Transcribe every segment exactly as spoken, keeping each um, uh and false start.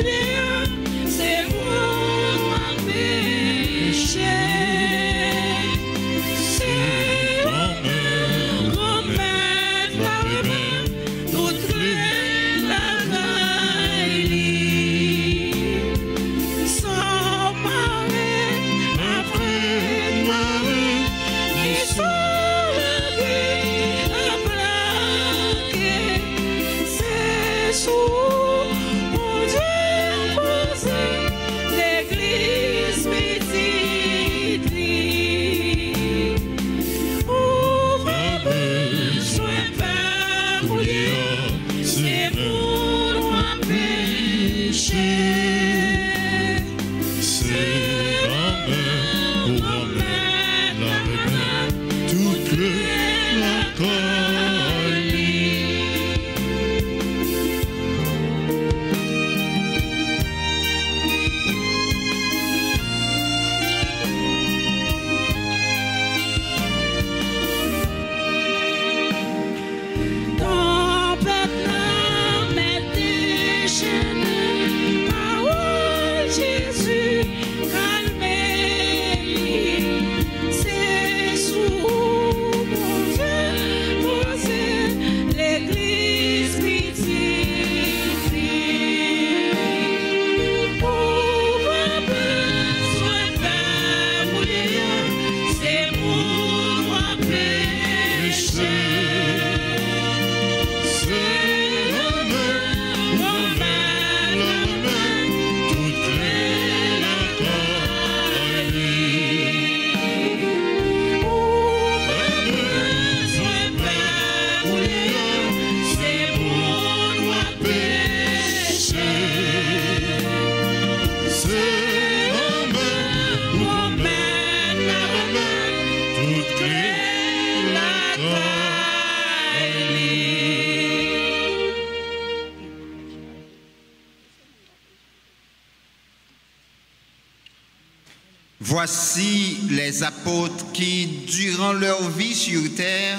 Voici les apôtres qui, durant leur vie sur terre,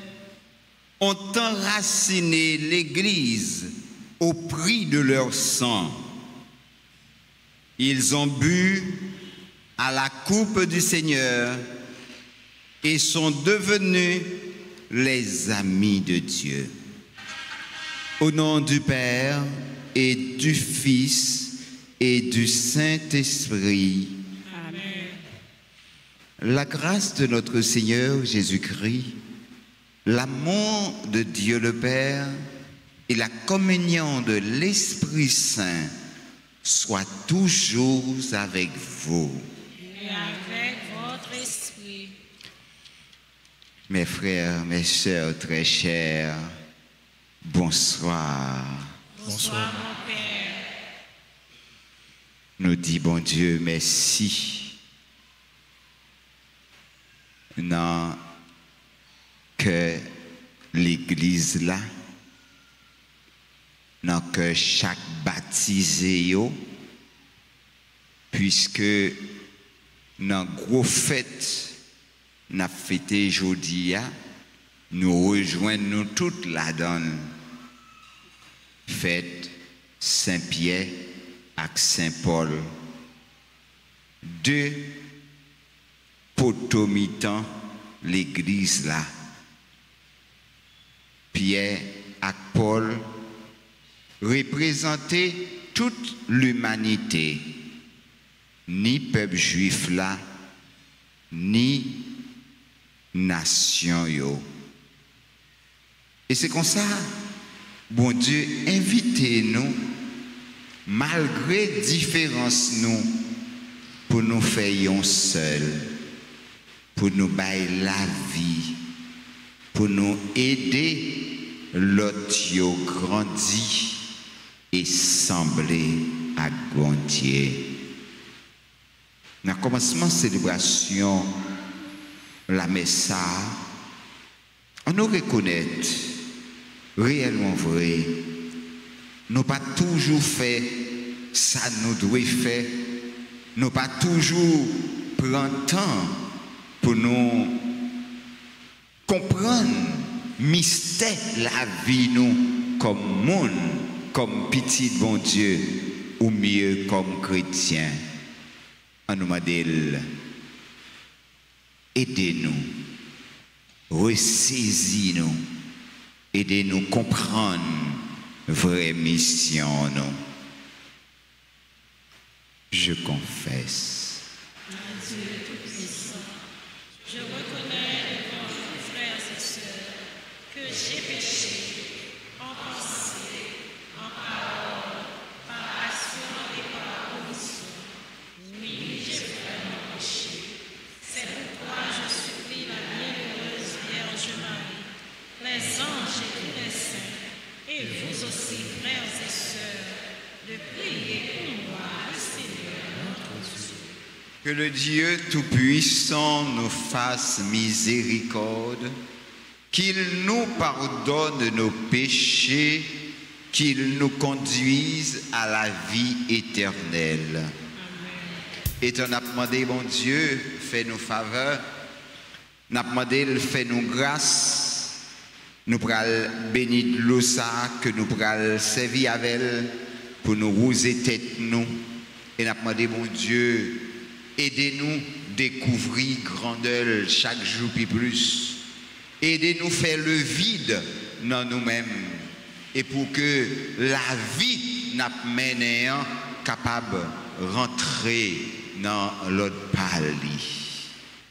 ont enraciné l'Église au prix de leur sang. Ils ont bu à la coupe du Seigneur et sont devenus les amis de Dieu. Au nom du Père et du Fils et du Saint-Esprit. La grâce de notre Seigneur Jésus-Christ, l'amour de Dieu le Père et la communion de l'Esprit Saint soient toujours avec vous. Et avec votre esprit. Mes frères, mes sœurs très chers, bonsoir. Bonsoir, mon Père. Nous dit bon Dieu merci. Non, que l'église là, non, que chaque baptisé yo, puisque dans gros fête, n'a fêté aujourd'hui, nous rejoignons nous toutes la donne. Fête Saint-Pierre et Saint-Paul. Deux potomitan l'église là. Pierre et Paul représentaient toute l'humanité, ni peuple juif là, ni nation yo. Et c'est comme ça, bon Dieu, invitez-nous, malgré différence nous, pour nous faire un seul. Pour nous bailler la vie, pour nous aider l'autre yo grandi et sembler à grandir. Dans le commencement de la célébration, la messe, on nous reconnaît réellement vrai. Nous pas toujours fait ça nous devons faire, nous pas toujours prendre temps pour nous comprendre mystère la vie nous comme monde, comme petit bon Dieu. ou mieux comme chrétiens, en nous demandant, aidez-nous, ressaisis-nous, aidez-nous comprendre vraie mission, nous. Je confesse. Dieu Tout-Puissant, je reconnais devant vous, frères et sœurs, que j'ai péché en pensée, en parole, par action et par omission. Oui, j'ai vraiment péché. C'est pourquoi je supplie la bienheureuse Vierge Marie, les anges et tous les saints, et vous aussi, frères et sœurs, de prier pour moi, le Seigneur notre Dieu. Que le Dieu Tout-Puissant nous fasse miséricorde, qu'il nous pardonne nos péchés, qu'il nous conduise à la vie éternelle. Amen. Et on a demandé, mon Dieu, fais-nous faveur, on a demandé, fais-nous grâce, nous prenons béni de l'eau ça, que nous prenons servir avec elle, pour nous rouser tête nous, et on a demandé, mon Dieu, aidez-nous découvrir grandeur chaque jour puis plus. Aidez-nous faire le vide dans nous-mêmes. Et pour que la vie n'a mené capable de rentrer dans l'autre pali.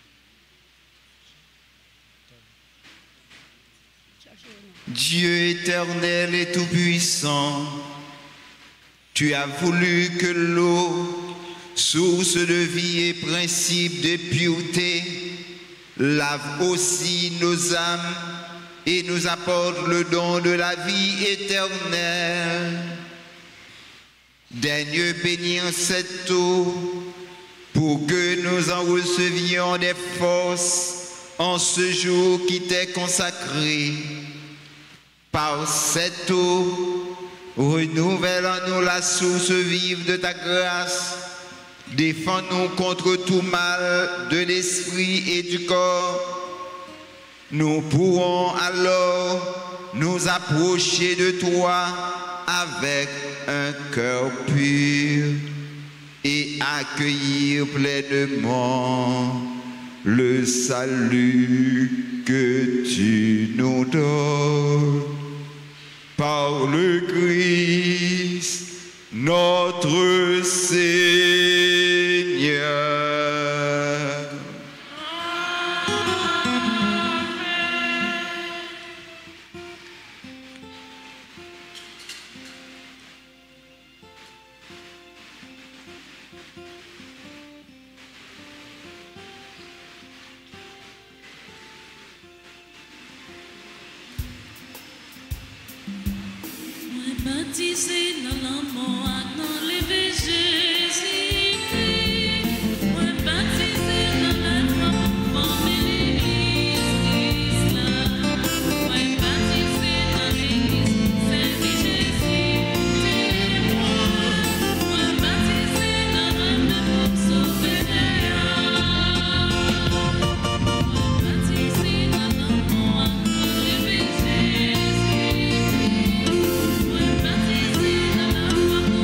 Dieu éternel et tout-puissant, tu as voulu que l'eau, source de vie et principe de pureté, lave aussi nos âmes et nous apporte le don de la vie éternelle. Daigne bénir cette eau pour que nous en recevions des forces en ce jour qui t'est consacré. Par cette eau, renouvelle en nous la source vive de ta grâce. Défends-nous contre tout mal de l'esprit et du corps. Nous pourrons alors nous approcher de toi avec un cœur pur et accueillir pleinement le salut que tu nous donnes. Par le Christ, notre Seigneur. Baptisé dans l'amour, dans l'éveil Jésus-Christ. Moi baptisé dans la foi, former l'église l'islam. Moi baptisé dans l'église, servir Jésus, témoin. Moi baptisé dans l'amour pour sauver les âmes. Moi baptisé dans l'amour, dans l'éveil Jésus-Christ. Baptisé dans la foi.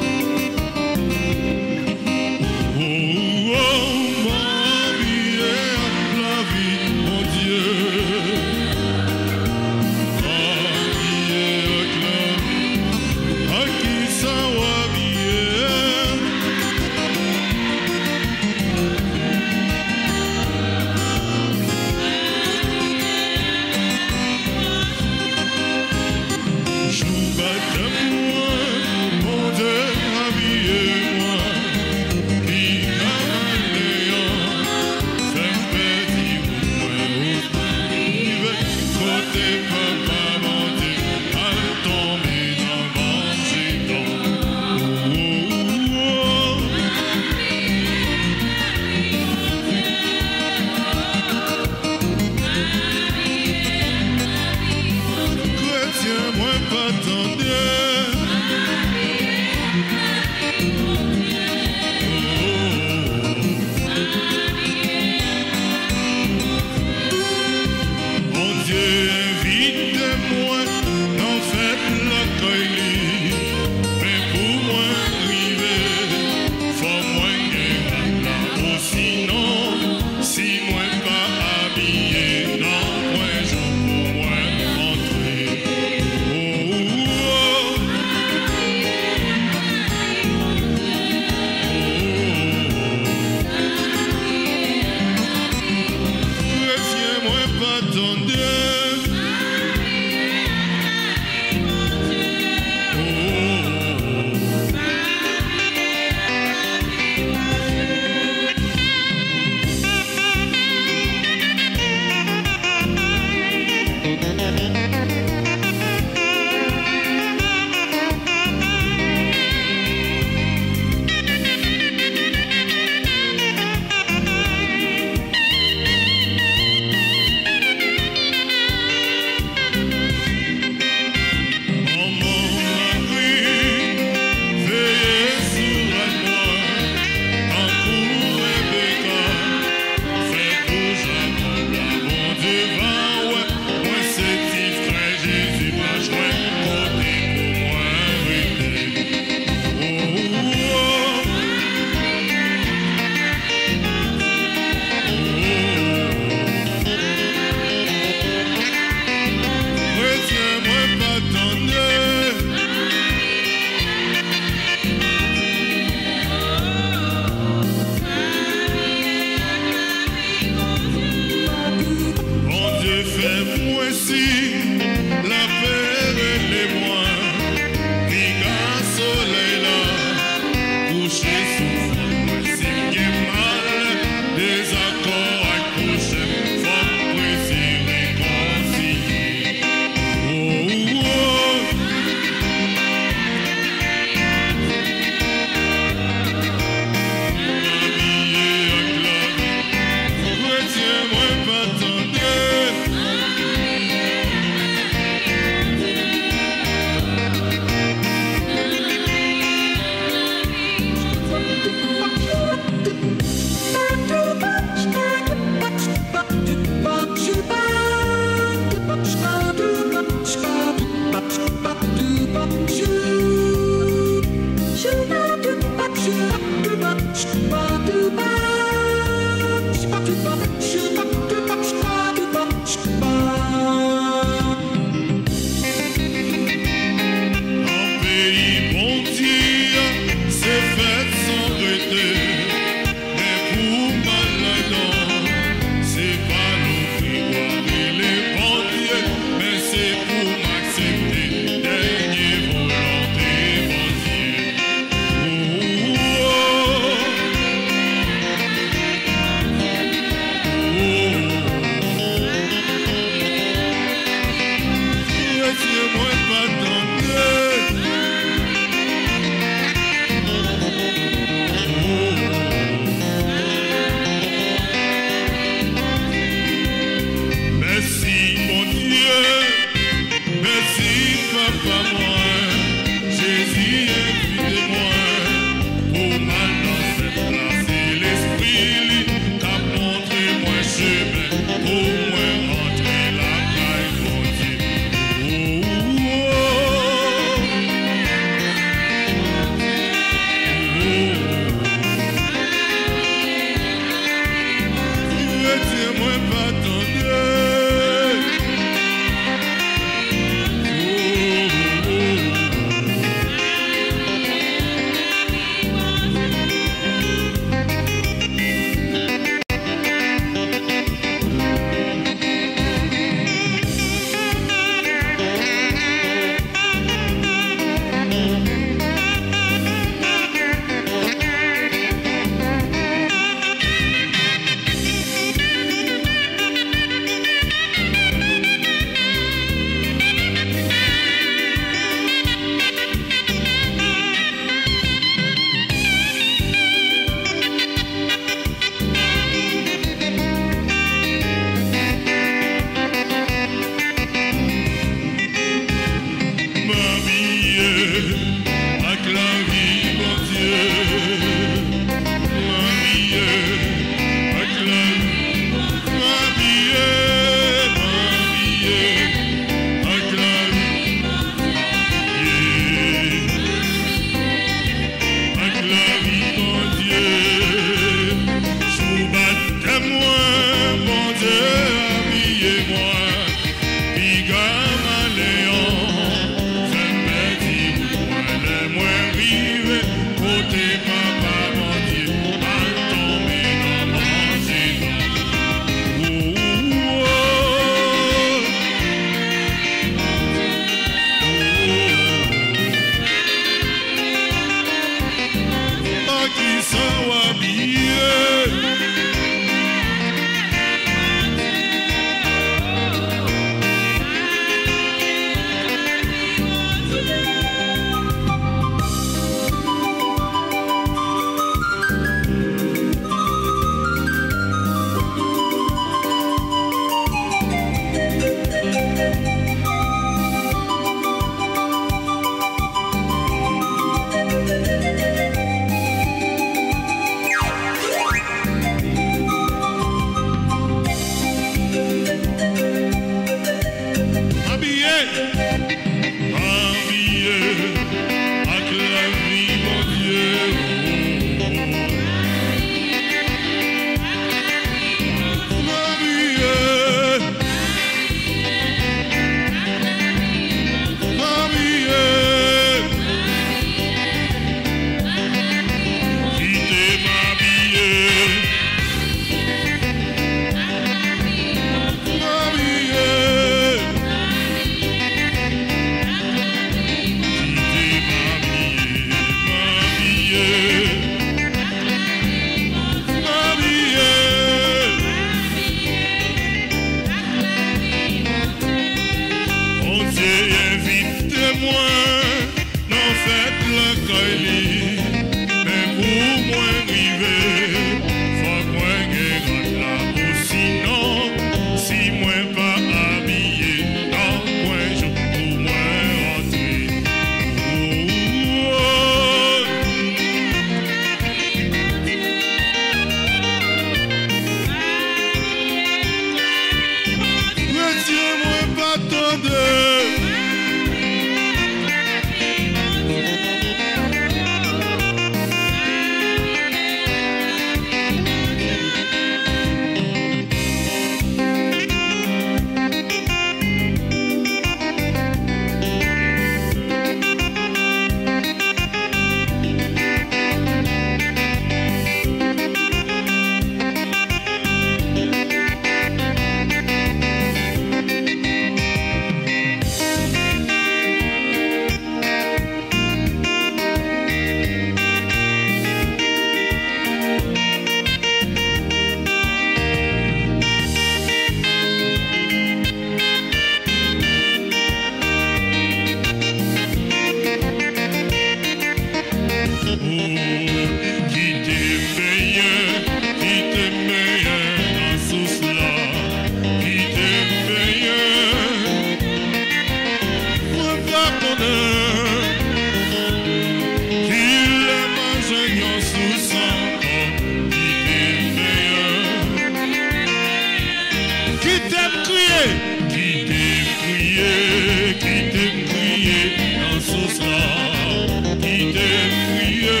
qui t'aime prier, qui t'aime prier dans ce soir, qui t'aime prier.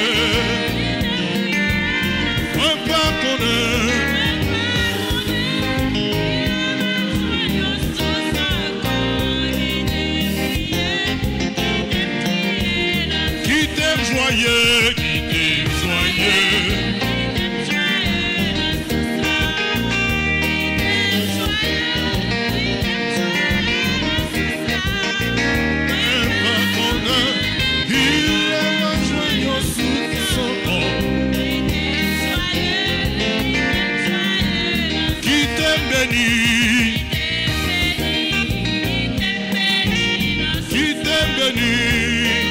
Moi pas connaître. Joyeux, qui t'aime joyeux. Même pas qu'on a, il m'a joyeux sous son corps. Qui t'aime béni, qui t'aime béni.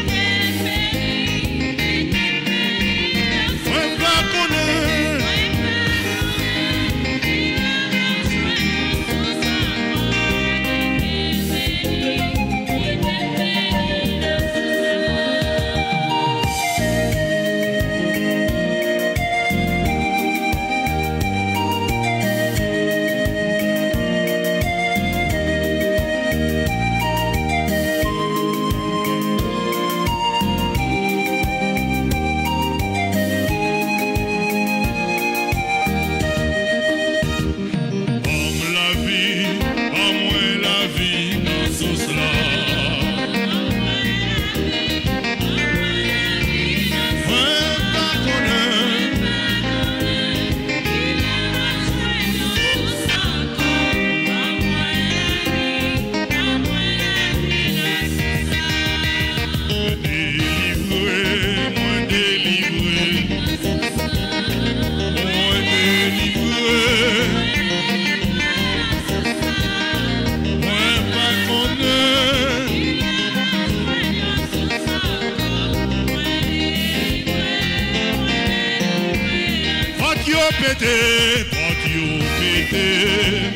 Pété, patio pété,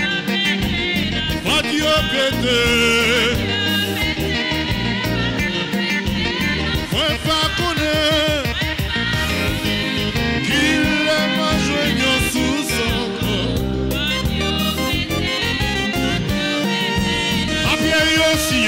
patio pété. Moi pas connaître qu'il m'a joigné sous son corps. A Pierre aussi,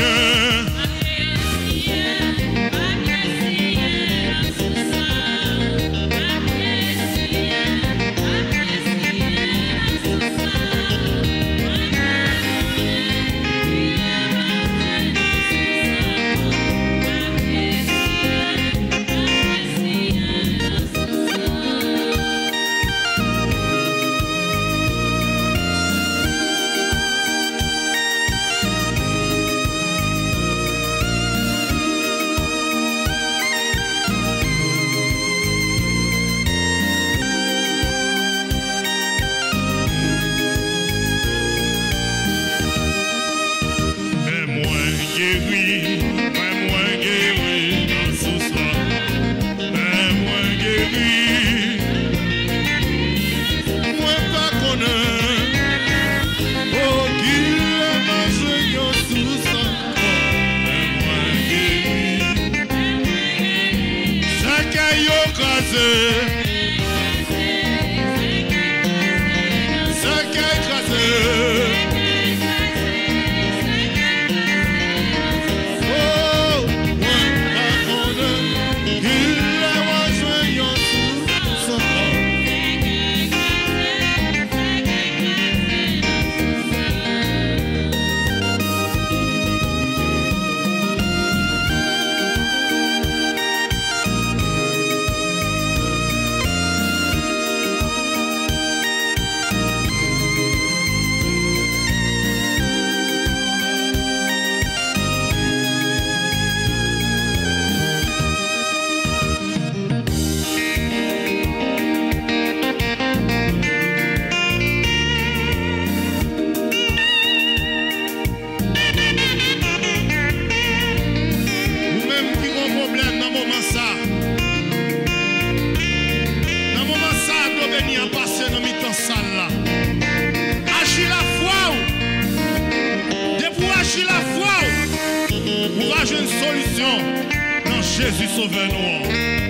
Jésus sauve-nous.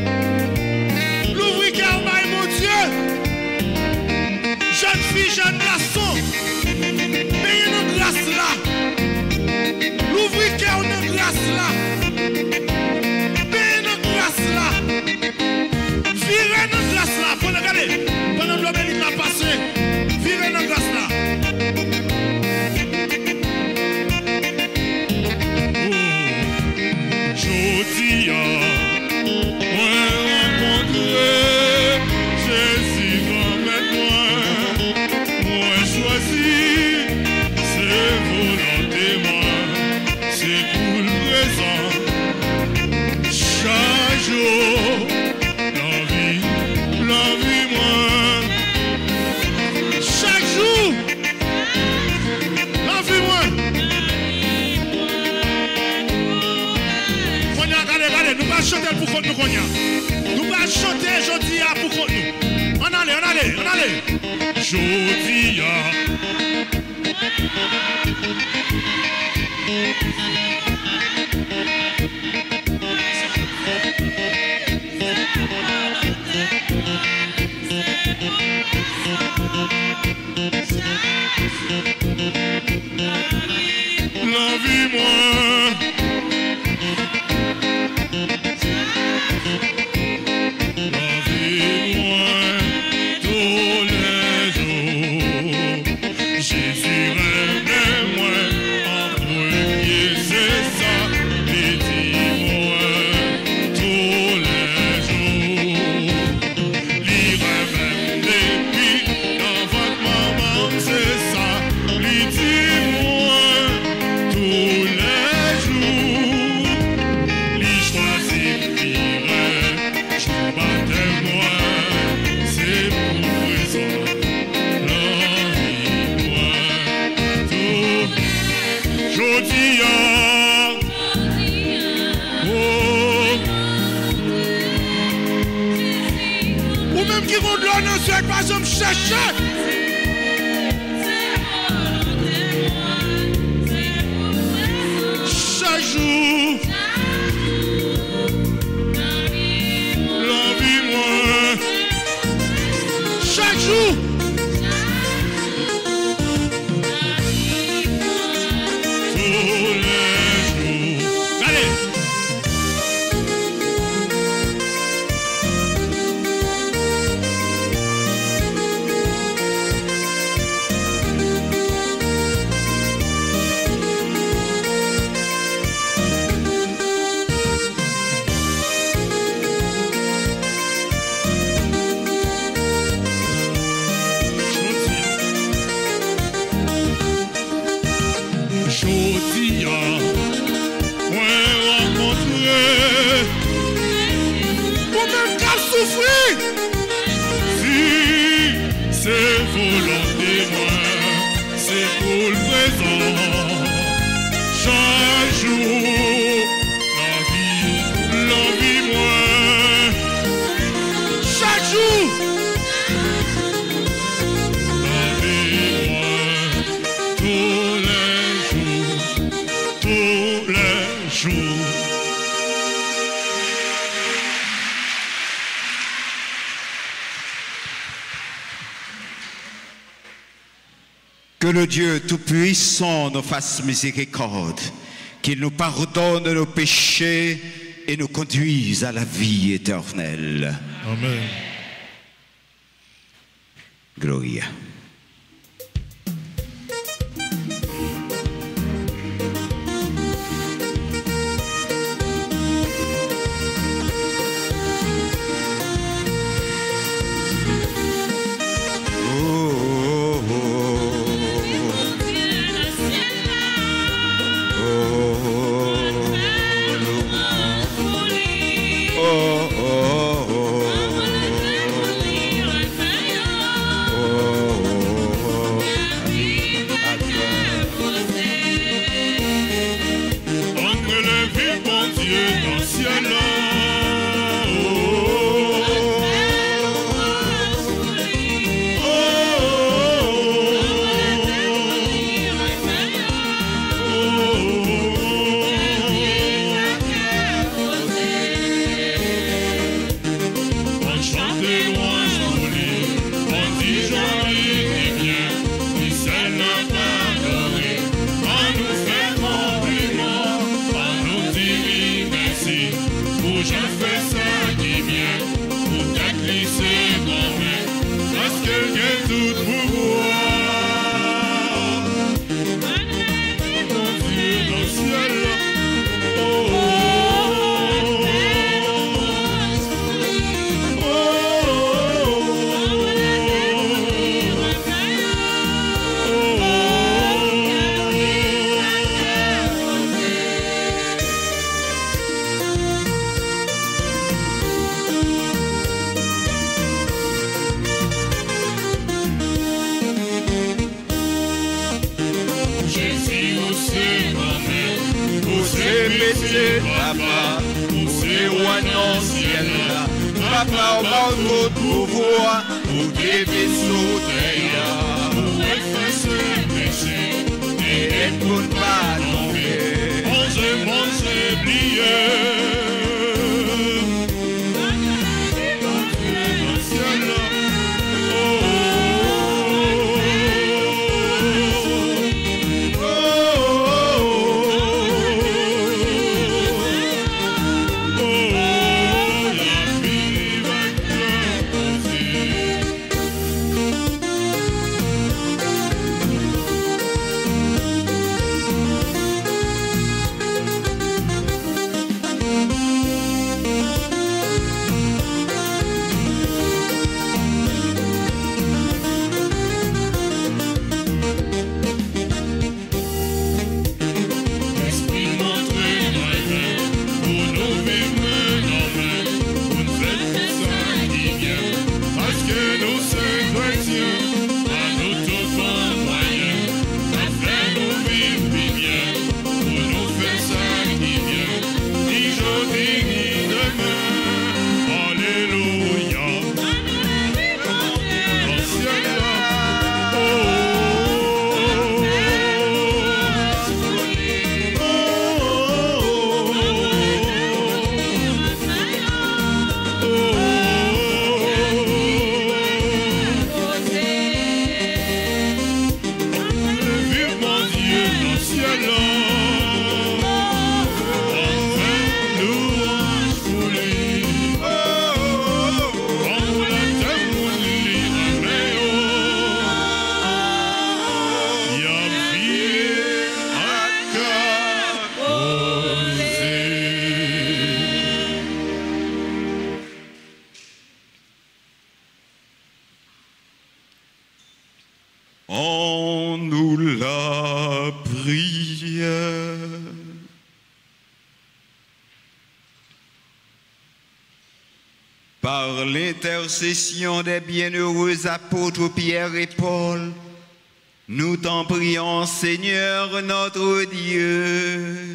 L'ouvrir cœur, mon Dieu. Jeune fille, jeune garçon. Payez nos qu'on y a. Nous allons chanter aujourd'hui pour contre nous. On allait, on allait, on allait. Aujourd'hui. La vie, moi. La vie, moi. Tous les jours. Jésus aime moi. En premier, c'est ça. Et dis-moi. Tous les jours. Lire même depuis dans votre maman, c'est ça. Lui dis-moi. Tous les jours, les choisis pire, je battais moi, c'est pour raison, la vie moi, tout, j'odie oh, ou même qui vont de l'eau, ne souhaite pas me chercher. Chaque jour, la vie, moi. Chaque jour, tous les jours. Allez. Chodia, ouais, rencontrer, pour même qu'à souffrir, si c'est volonté, moi, c'est pour le présent, chaque jour, la vie, la vie, moi, chaque jour, la vie, moi, tous les tous les jours. Que le Dieu Tout-Puissant nous fasse miséricorde, qu'il nous pardonne nos péchés et nous conduise à la vie éternelle. Amen. Gloria. Papa, c'est roi dans le ciel là. Papa, on va au pouvoir pour tes vaisseaux d'ailleurs. Pour effacer le péché Et pour ne pas tomber. Manger, manger, plier. On nous la prière. Par l'intercession des bienheureux apôtres Pierre et Paul, nous t'en prions, Seigneur notre Dieu.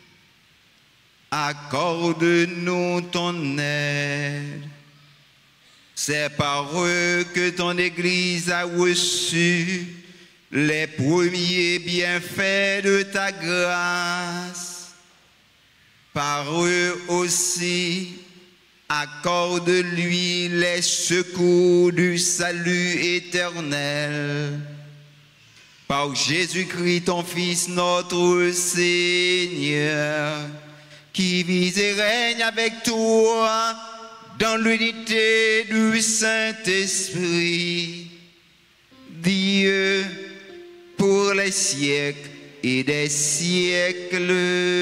Accorde-nous ton aide. C'est par eux que ton Église a reçu les premiers bienfaits de ta grâce. Par eux aussi, accorde-lui les secours du salut éternel. Par Jésus-Christ, ton Fils, notre Seigneur, qui vit et règne avec toi dans l'unité du Saint-Esprit, Dieu, pour les siècles et des siècles.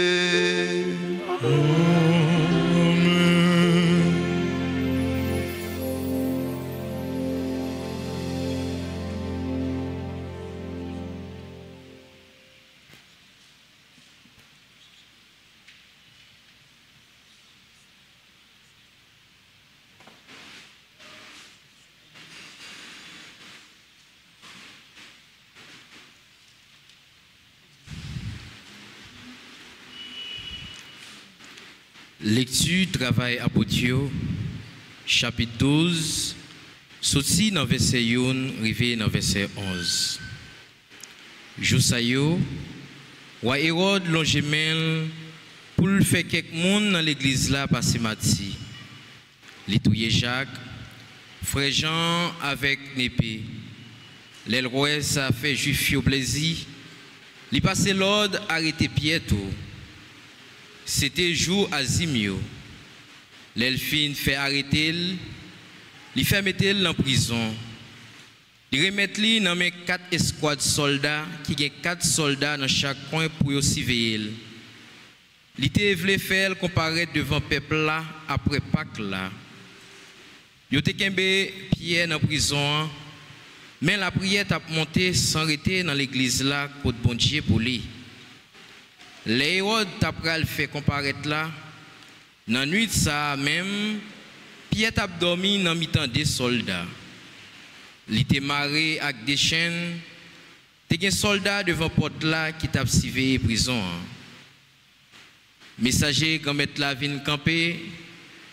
Lecture travail apôtre, chapitre douze, sorti dans verset un, arrivé dans verset onze. Josayo, roi Hérode longemen pour le faire quelques monde dans l'église là passer mati. Litouye Jacques, frère Jean avec Népé. L'aile roi ça fait juif au plaisir. Li passe l'ordre arrêter Pietro. C'était jour Azimio. L'elfine fait arrêter, il fait mettre en prison. Il remet dans mes quatre escouades soldats, qui ont quatre soldats dans chaque coin pour surveiller. Il était voulu faire comparaître devant le peuple là après Pâques là. Il était kembe Pierre dans prison, mais la prière a monté sans arrêter dans l'église là côté bon Dieu pour lui. Les Hérode t'apral fait comparaître là. Dans la nuit ça même, Pierre t'a dormi dans mi-temps des soldats. Il était marré avec des chaînes. T'es un soldat devant porte là qui t'a surveillé prison. Messager quand mettre la vine camper,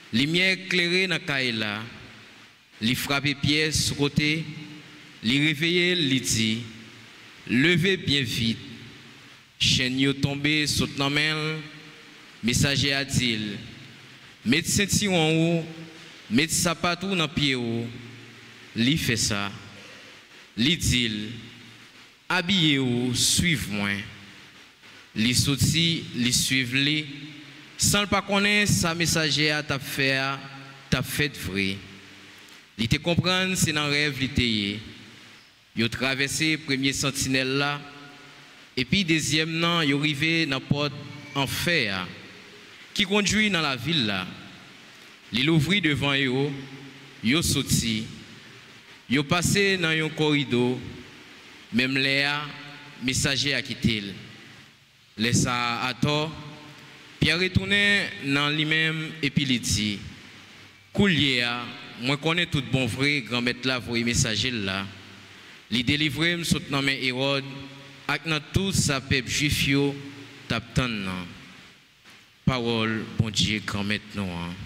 Lumière éclairée dans Kaila, li frappé pièce sur côté, li réveillé, li dit, levez bien vite. Chaîne yo tombé saute dans main, messager a dit, mettez ceinture en haut, mettez sapatou dans pied haut. Li fait ça. Li dit, habillez-vous, suivez-moi. Li sorti, li suivez-les. Sans le pas connaître, sa messager a t'a fait, t'a fait vrai. Il te comprendre, c'est dans le rêve, il te Il a traversé le premier sentinelle là. Et puis, deuxième, non, il est arrivé dans la porte en fer qui conduit dans la ville là. Il ouvrit devant eux, il est sorti. Il est passé dans un corridor, même Léa, messager a quitté. Laissa à tort. Pierre retourné dans lui-même et puis il dit, Koulier, moi connais tout bon vrai, grand-maître là, vous messager là. Il délivre, me saute dans mes Hérode, avec tout sa peuple juif yo, t'attend. Parole, bon Dieu, grand-maître nous.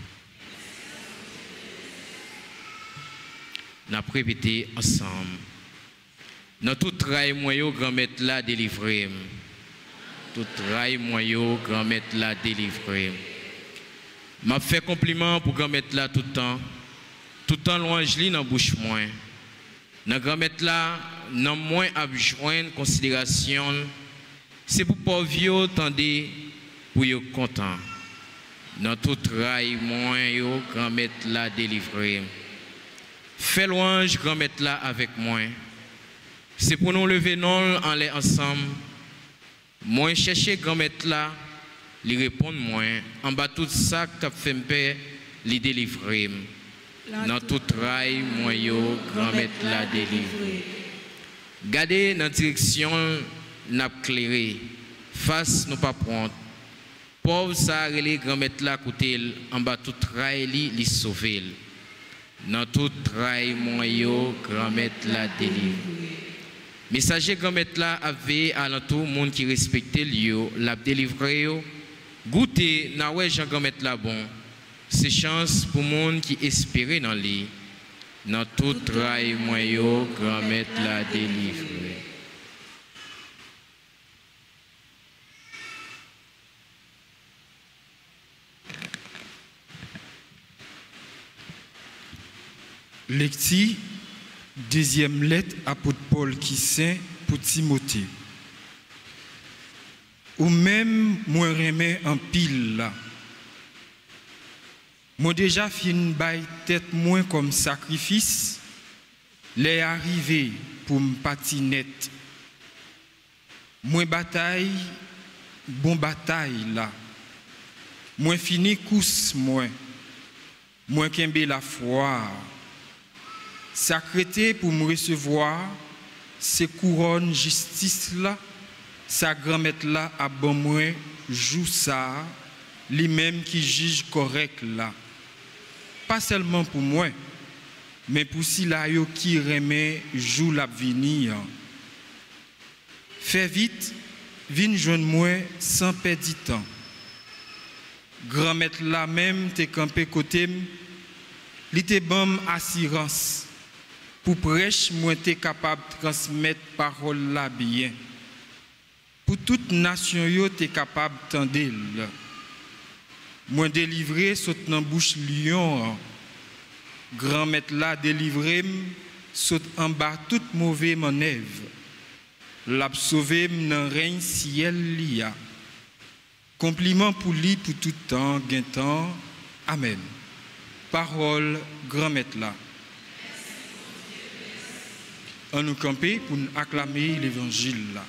Nous avons répété ensemble. Dans tout travail, moi, grand-maître là, délivré. Tout rail moyo grand-maître la délivré. M'a fait compliment pour grand-maître la tout le temps. Tout le temps louange li dans bouche moins. Dans grand-maître là, non moins à joindre considération. C'est pour pauvre yo tendez pour yo content. Dans tout rail moins yo grand-maître la délivré. Fais louange grand-maître là avec moi. C'est pour nous lever non en les ensemble. Moi, chercher grand-maître là, lui répondre moi, en bas tout ça que fait me lui délivrer. Dans tout rail, moi, yo, grand-maître là, délivrer. Gardez dans la direction, n'a clairé. Face, nous pas prendre. Pauvre ça, les grand-maître là, côté, en bas tout rail, lui sauver. Dans tout rail, moi, yo, grand-maître là, délivrer. Messager grand-maître là avait à l'entour monde qui respectait lieu, l'a délivré goûter na ouais Jean grand-maître là bon. C'est chance pour monde qui espérait dans lui. Dans tout travail moyo grand-maître là délivré. Lecture deuxième lettre apôtre Paul qui saint pour Timothée. Ou même moi remets en pile là. Moi déjà fin bail tête moins comme sacrifice, les arrivé pour me patiner. Moi bataille, bon bataille là. Moi fini course moi. Moi kembe la foi. Sacrété pour me recevoir, ces couronnes justice là, sa grand-mère là a bon moi, joue ça, lui-même qui juge correct là. Pas seulement pour moi, mais pour si là yo qui remet joue l'avenir. Fais vite, viens joindre moi sans perdre du temps. Grand-mère là même t'es campé côté, li te bon assurance. Pour prêche, moi, t'es capable de transmettre parole là bien. Pour toute nation, yo, t'es capable d'entendre. Moi, délivré, saute dans bouche lion. Grand maître là, délivré, saute en bas toute mauvaise manœuvre. L'a sauvé dans règne ciel lia. Compliment pour lui pour tout temps, gain temps. Amen. Parole, grand maître là. On nous camper pour nous acclamer l'évangile là.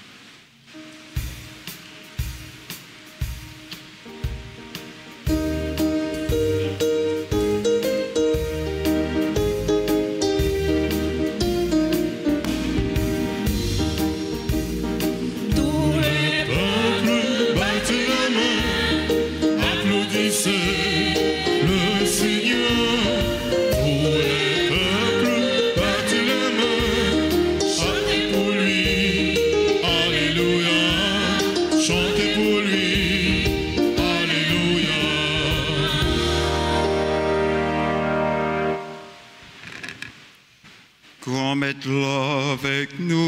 Pour lui,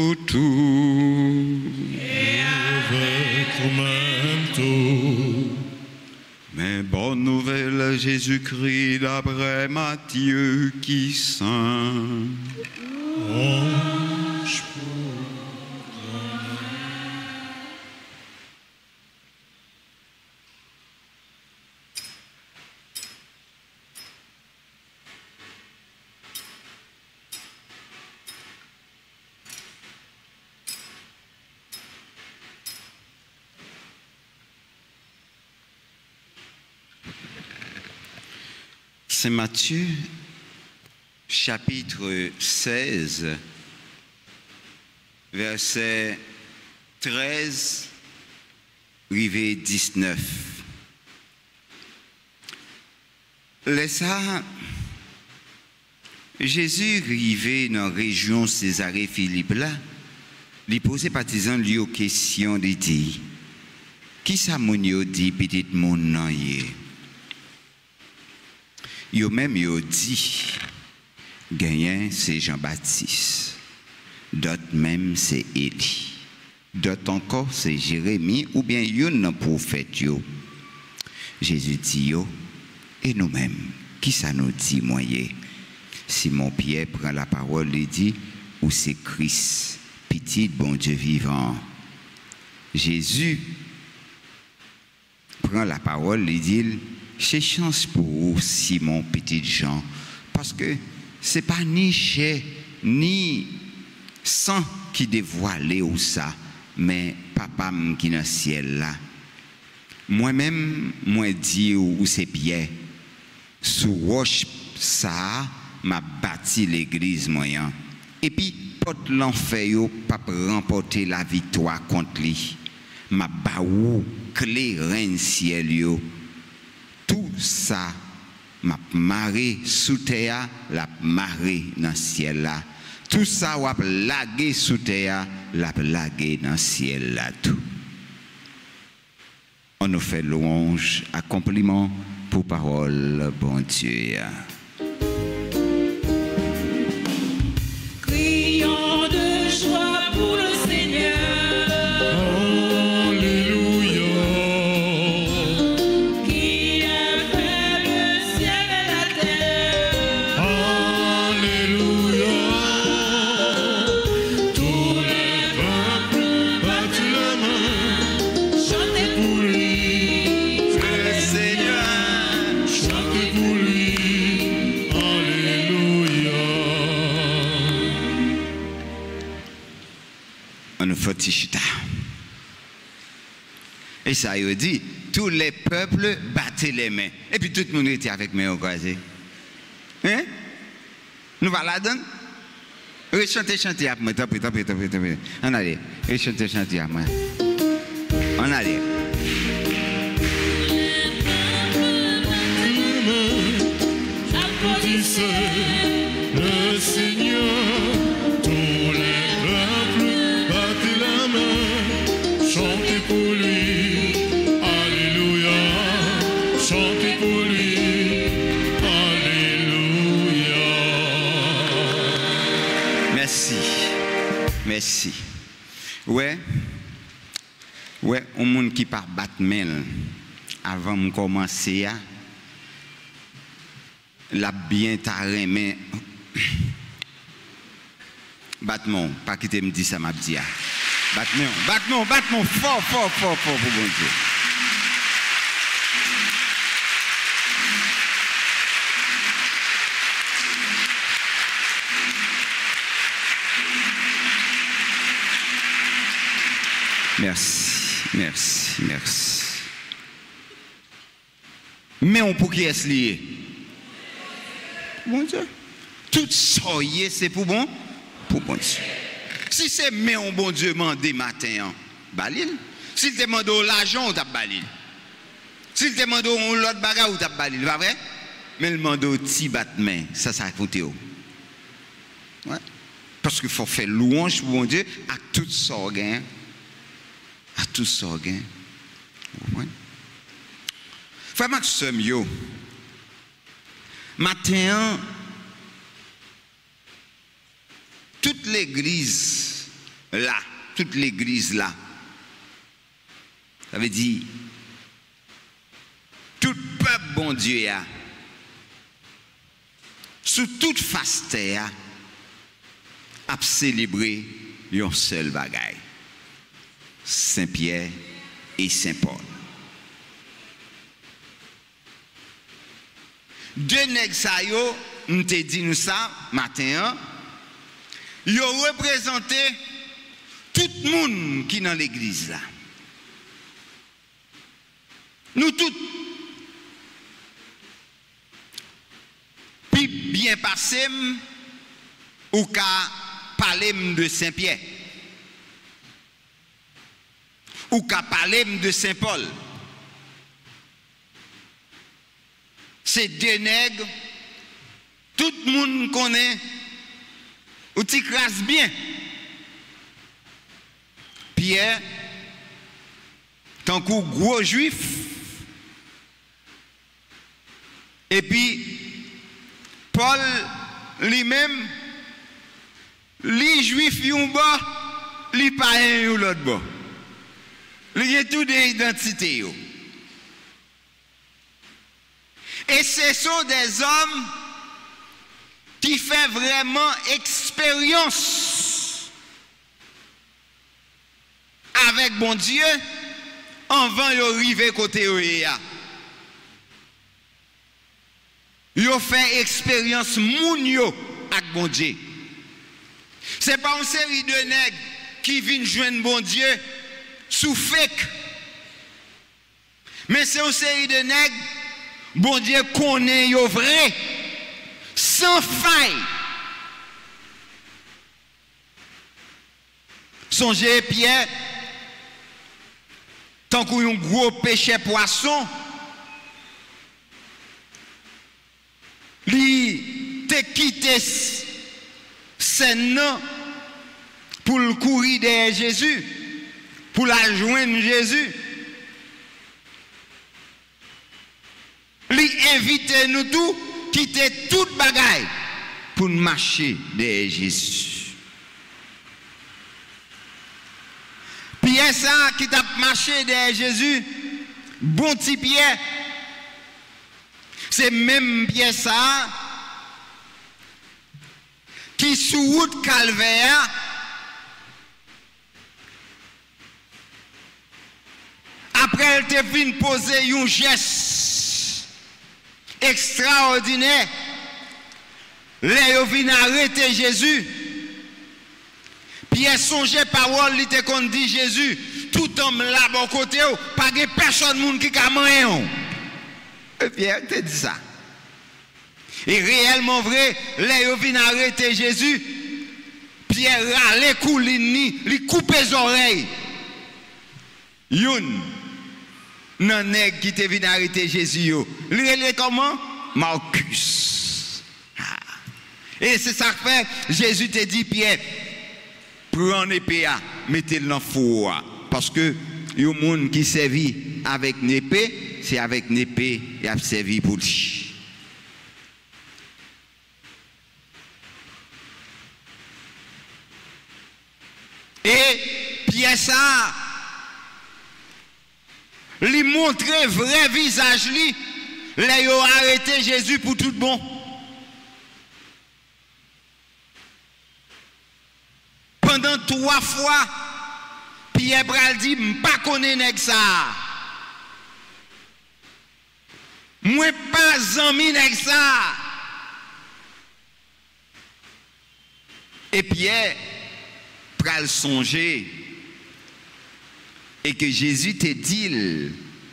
nous tous. Et avec nous-mêmes tous. Mais bonne nouvelle, Jésus-Christ, d'après Matthieu qui saint. Ange Saint Matthieu, chapitre seize, verset treize, rivé dix-neuf. Laisse ça, Jésus rivé dans la région Césarée-Philippe là, lui posait partisan lui aux questions de dire, qui ça moun yo dit petit moun nan yé? Yo même yo dit, gagnant c'est Jean-Baptiste, d'autres même c'est Élie, d'autres encore c'est Jérémie ou bien yon nan prophète yo. Jésus dit yo, et nous-mêmes, qui ça nous dit moyen? Simon Pierre prend la parole et dit, ou c'est Christ, petit bon Dieu vivant. Jésus prend la parole et dit, c'est chance pour vous, Simon, petit Jean, parce que c'est pas ni chair, ni sang qui dévoile ou ça, mais papa qui est dans le ciel là. Moi-même, moi dis ou c'est Pierre, sous roche ça, m'a bâti l'église moyen. Et puis, porte l'enfer yo, pas remporter la victoire contre lui. M'a baou, clé reine ciel yo. Tout ça, m'a maré sous terre, la maré dans le ciel là. Tout ça, wap lagué sous terre, la lagué dans le ciel là tout. On nous fait louange, accomplissement pour parole, bon Dieu. Crions de joie pour le Seigneur. Et ça, il dit, tous les peuples battaient les mains. Et puis tout le monde était avec mains croisées. Hein? Nous voilà là-dedans? Rechanter, chanter à moi. Tant pis, tant pis, tant pis, tant pis. On allait. Rechanter, chanter à moi. On allait. Applaudissez le Seigneur. Tous les peuples battez la main. Chantez pour lui. Chantez pour lui, alléluia. Merci, merci. Ouais, ouais, un monde qui part Batman avant de commencer, la bien taré, mais Batman, pas quitter me dit ça m'a dit. Batman, Batman, Batman, fort, fort, fort, fort pour bon Dieu. Merci, merci, merci. Mais on peut qui est lié? Bon Dieu. Tout ça c'est pour bon? Pour bon Dieu. Si c'est mais on bon Dieu mandé matin, balil. S'il te demande l'argent, on t'a balil. S'il te demande l'autre bagarre, on t'a balil, pas vrai? Mais le mando petit battement, ça ça compte. Ouais. Parce qu'il faut faire louange pour bon Dieu à tout ça gain. À tout ça, gain. Frère Maxime, yo. Matin, toute l'église là, toute l'église là. Ça veut dire, tout peuple bon Dieu a, sous toute face terre, a célébré un seul bagaille. Saint-Pierre et Saint-Paul. Deux nègres ça yo, nous te dit nous ça matin, ils ont représenté tout le monde qui est dans l'église là. Nous tous. Puis bien passé ou qu'à parler de Saint-Pierre. Ou qu'à parler de Saint-Paul. C'est deux nègres, tout le monde connaît, ou tu crases bien. Pierre, tant qu'un gros juif, et puis Paul lui-même, les juifs yon bas, les païens yon l'autre bas. Il y a tout des identités. Et ce sont des hommes qui font vraiment expérience avec bon Dieu avant d'arriver côté Oya. Ils ont fait expérience mounio avec bon Dieu. Ce n'est pas une série de nègres qui viennent joindre bon Dieu sous fake. Mais c'est une série de nègres, bon Dieu connaît yo vrai, sans faille. Songez Pierre, tant qu'il y a un gros péché poisson, lui te quitté scène pour le courir derrière Jésus, pour la joindre Jésus. Lui invite nous tous, quitter toute bagaille pour marcher derrière Jésus. Pierre ça qui t'a marché derrière Jésus, bon petit Pierre, c'est même Pierre ça qui sous route calvaire après elle te vient poser un geste extraordinaire, là il vient arrêter Jésus. Pierre songeait parole, il te qu'on dit Jésus, tout homme là bon côté, pas de personne monde qui a moyen. Et Pierre te dit ça. Et réellement vrai, là il vient arrêter Jésus. Pierre râle coulini, il coupe les oreilles. Youn nan nèg qui te vient arrêter Jésus yo. Il est comment? Marcus. Et c'est ça que fait Jésus te dit Pierre, prends l'épée, mettez-le dans le four. Parce que il y a des gens qui servent avec une épée, c'est avec une épée et a servi pour lui. Et Pierre ça, lui montrer vrai visage lui, là il a arrêté Jésus pour tout bon. Pendant trois fois, Pierre Bral dit, je ne connais pas ça. Moi pas ami avec ça. Et Pierre pral songer et que Jésus te dit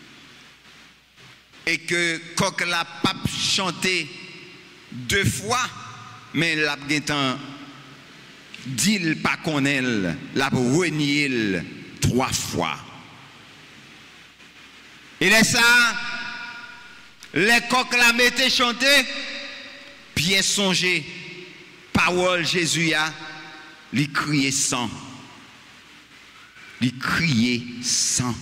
et que coq la pape chanté deux fois mais la temps dit pas qu'on elle la renié trois fois. Et là ça les coqs la mettaient chanter, Pierre songeait, parole Jésus a, lui crier sang, lui crier sang.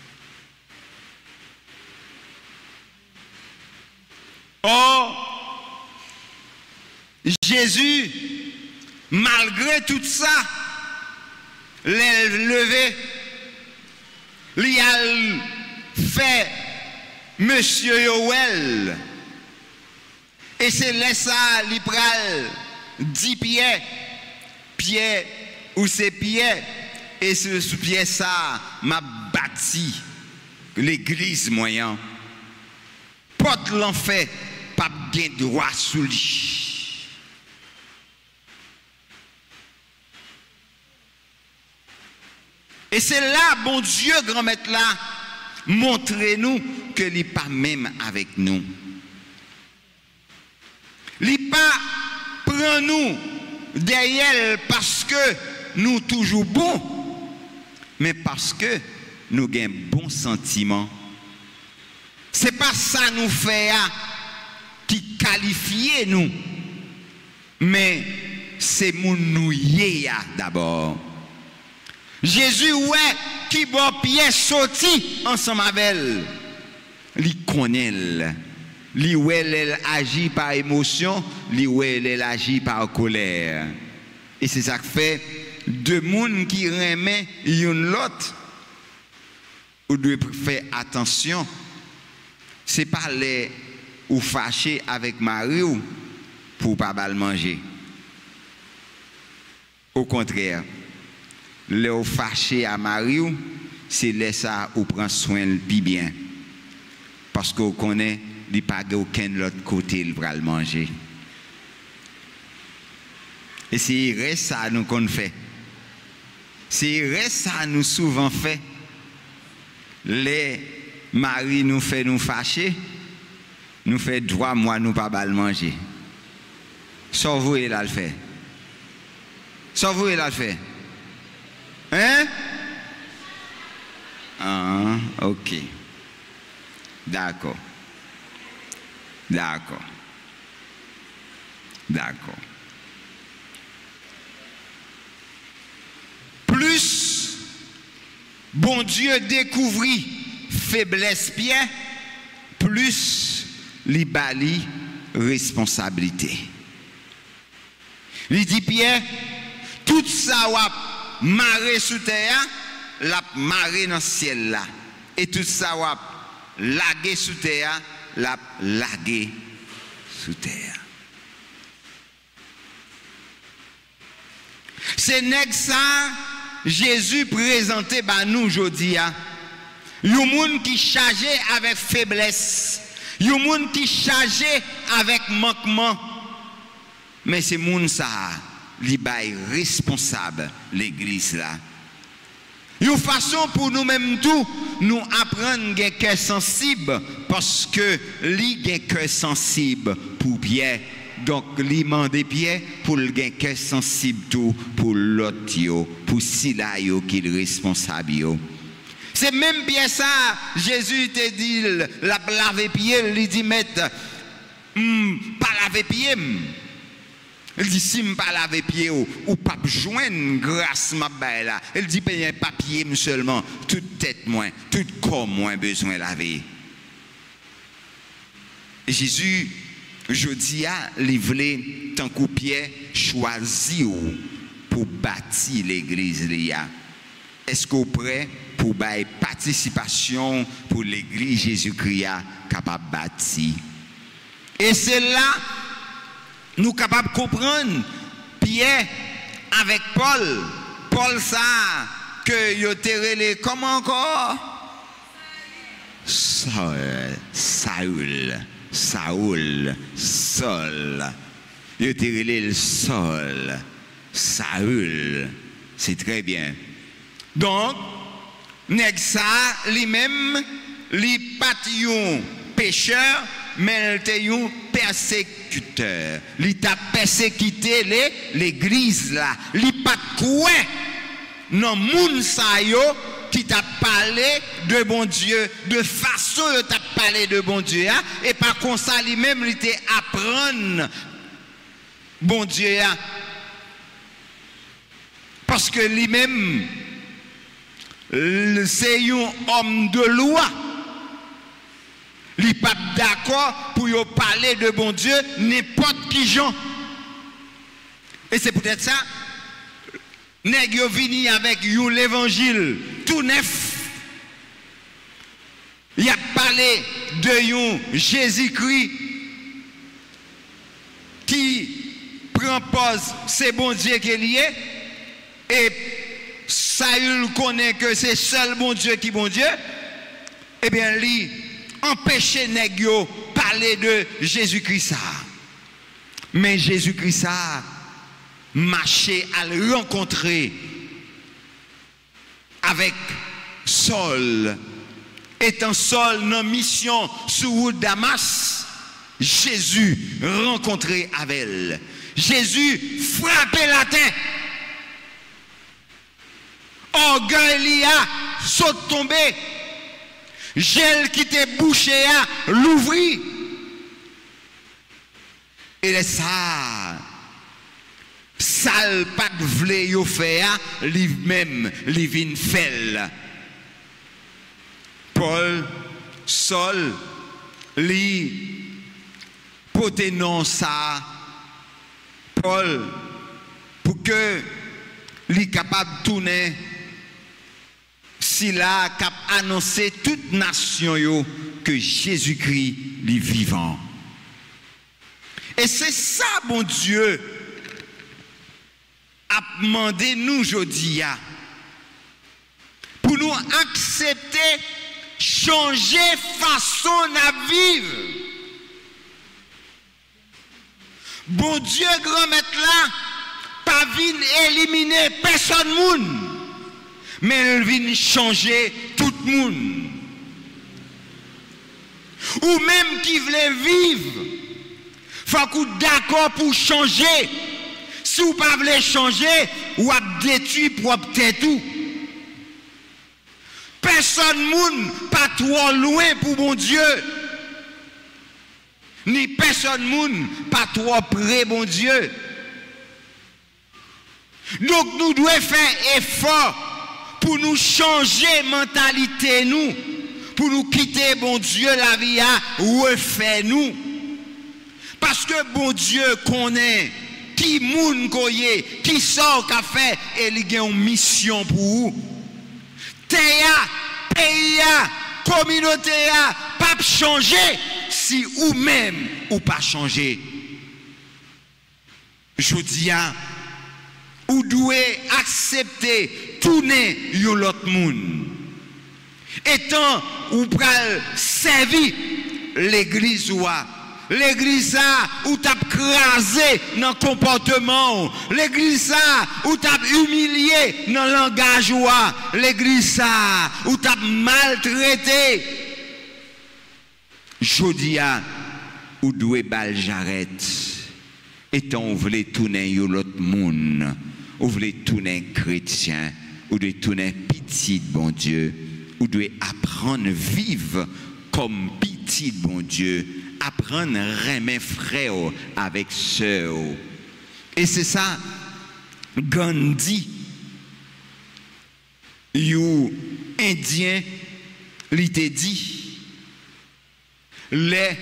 Or, Jésus, malgré tout ça, les lever, li al fait Monsieur Yoel. Et c'est là ça, li pral, dix pieds, pieds ou c'est pieds, et ce sous pied ça, m'a bâti l'église moyen. Porte l'enfer, pas bien droit sous lui. Et c'est là, bon Dieu, grand maître là, montrez-nous que n'est pas même avec nous. Il pas prend nous derrière parce que nous toujours bons, mais parce que nous avons bon sentiment. C'est pas ça nous fait qui qualifie nous, mais c'est mon nous d'abord. Jésus ouais qui bon pied sorti ensemble avec elle, il connaît elle. Li ouais elle agit par émotion, li ouais elle agit par colère. Et c'est ça que fait deux monde qui remet une l'autre. Ou doit faire attention. C'est pas les ou fâché avec Marie ou pour pas mal manger. Au contraire, les ou fâché à Marie ou c'est les ça ou prend soin le bien. Parce qu'on connaît il n'y a pas aucun autre côté il va le manger. Et c'est reste ça nous qu'on fait. C'est reste ça nous souvent fait. Les maris nous fait nous fâcher, nous fait droit moi nous pas le manger. Sauf vous et là le fait. Sauf vous et là le fait. Hein? Ah, ok. D'accord. D'accord. D'accord. Plus bon Dieu découvrit faiblesse Pierre, plus li bali responsabilité. Il dit Pierre, tout ça va marrer sous terre, la marrer dans le ciel là. Et tout ça va laguer sous terre, la laguer sous terre. C'est nèg ça Jésus présenté par nous aujourd'hui. Un monde qui chargé avec faiblesse, un monde qui chargé avec manquement. Mais c'est monde ça, li bay responsable l'église là. Une façon pour nous-mêmes tout, nous apprendre un cœur sensible parce que li un cœur sensible pour Pierre. Donc, li mande Pierre pour le un cœur sensible tout pour l'autre yo, pour sila yo qui est responsable yo. C'est même bien ça, Jésus te dit la laver pied, il dit mettre hmm, pas laver pied. Il dit si me pas laver pied ou, ou pas joindre grâce ma baille là. Il dit payer papier seulement, toute tête moins, tout corps moins besoin laver. Et Jésus jodi a livré tant coup Pierre choisi pour bâtir l'église là. Est-ce qu'on prêt pour bailler participation pour l'église Jésus-Christ capable bâtir? Et c'est là nous capables de comprendre Pierre avec Paul. Paul ça que yo terrelé comment encore? Saul, Saul, Saul, Saul. Yo terrelé le Saul, Saul. C'est très bien. Donc, nèg ça lui-même li pas yon pécheur mais il était un persécuteur. Il t'a persécuté l'église là. Il pas quoi non moun sa yo qui t'a parlé de bon Dieu de façon yo t'a parlé de bon Dieu hein? Et par contre ça lui-même il était apprendre bon Dieu hein? Parce que lui-même c'est un homme de loi. Il n'est pas d'accord pour parler de bon Dieu n'importe qui gens. Et c'est peut-être ça, nèg yo vini avec yon l'évangile tout neuf. Il a parlé de yon Jésus-Christ qui prend pause, c'est bon Dieu qui est lié, et Saül connaît que c'est seul bon Dieu qui est bon Dieu, eh bien, lui, empêcher nèg yo parler de Jésus-Christ ça. Mais Jésus-Christ ça, marcher à le rencontrer avec Saul. Étant Saul dans mission sur route Damas, Jésus rencontré avec elle. Jésus frappé la tête. Orgueil a saute tombé. Gel qui était bouché à l'ouvrir. Et les ça, sale pas de vle yo fait lui-même, li vin fel. Paul, Saul, li pote non ça. Paul, pour que li capable de tourner, si là cap annoncer toute nation yo que Jésus-Christ est vivant. Et c'est ça, bon Dieu, a demandé nous aujourd'hui pour nous accepter, changer façon de vivre. Bon Dieu, grand maître là, pas vient éliminer personne moun, mais il vient changer tout le monde. Ou même qui voulait vivre, faut qu'on d'accord pour changer. Si vous ne voulez pas changer, vous avez détruit propre tête tout. Personne moun pas trop loin pour mon Dieu. Ni personne moun pas trop près mon Dieu. Donc nous devons faire effort pour nous changer mentalité nous, pour nous quitter bon Dieu la vie à refaire nous. Parce que bon Dieu connaît qui moun koye, qui sort qu'a fait et il a une mission pour vous. Théa, pays, communauté, pas changer si ou même ou pas changer. Je dis à ou devez accepter tourner yon l'autre monde. Étant ou pral servir l'église ou l'église où tu as crasé dans le comportement, l'église où tu as humilié dans le langage, l'église où tu as maltraité. Jodia, où doit bal j'arrête. Étant on voulait tourner l'autre monde, on voulait tourner chrétien, ou doit tourner petit bon Dieu, ou doit apprendre à vivre comme petit bon Dieu. Apprendre à aimer frère avec sœur. Et c'est ça, Gandhi, you indien, il t'a dit, les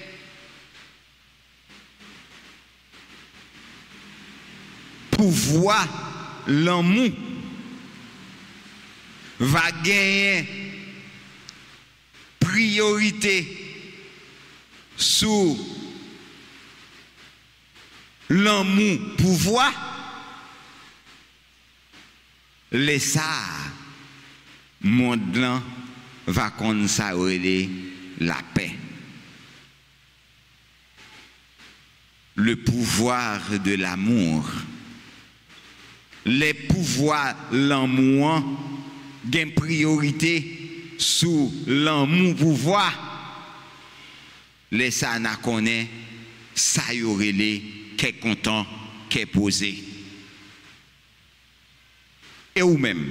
pouvoirs, l'amour, va gagner priorité sous l'amour pouvoir, les ça monde là va consacrer la paix, le pouvoir de l'amour, les pouvoirs l'amour gain priorité sous l'amour pouvoir. Les ça n'a connaît ça y aurait les qui est content qui est posé et ou même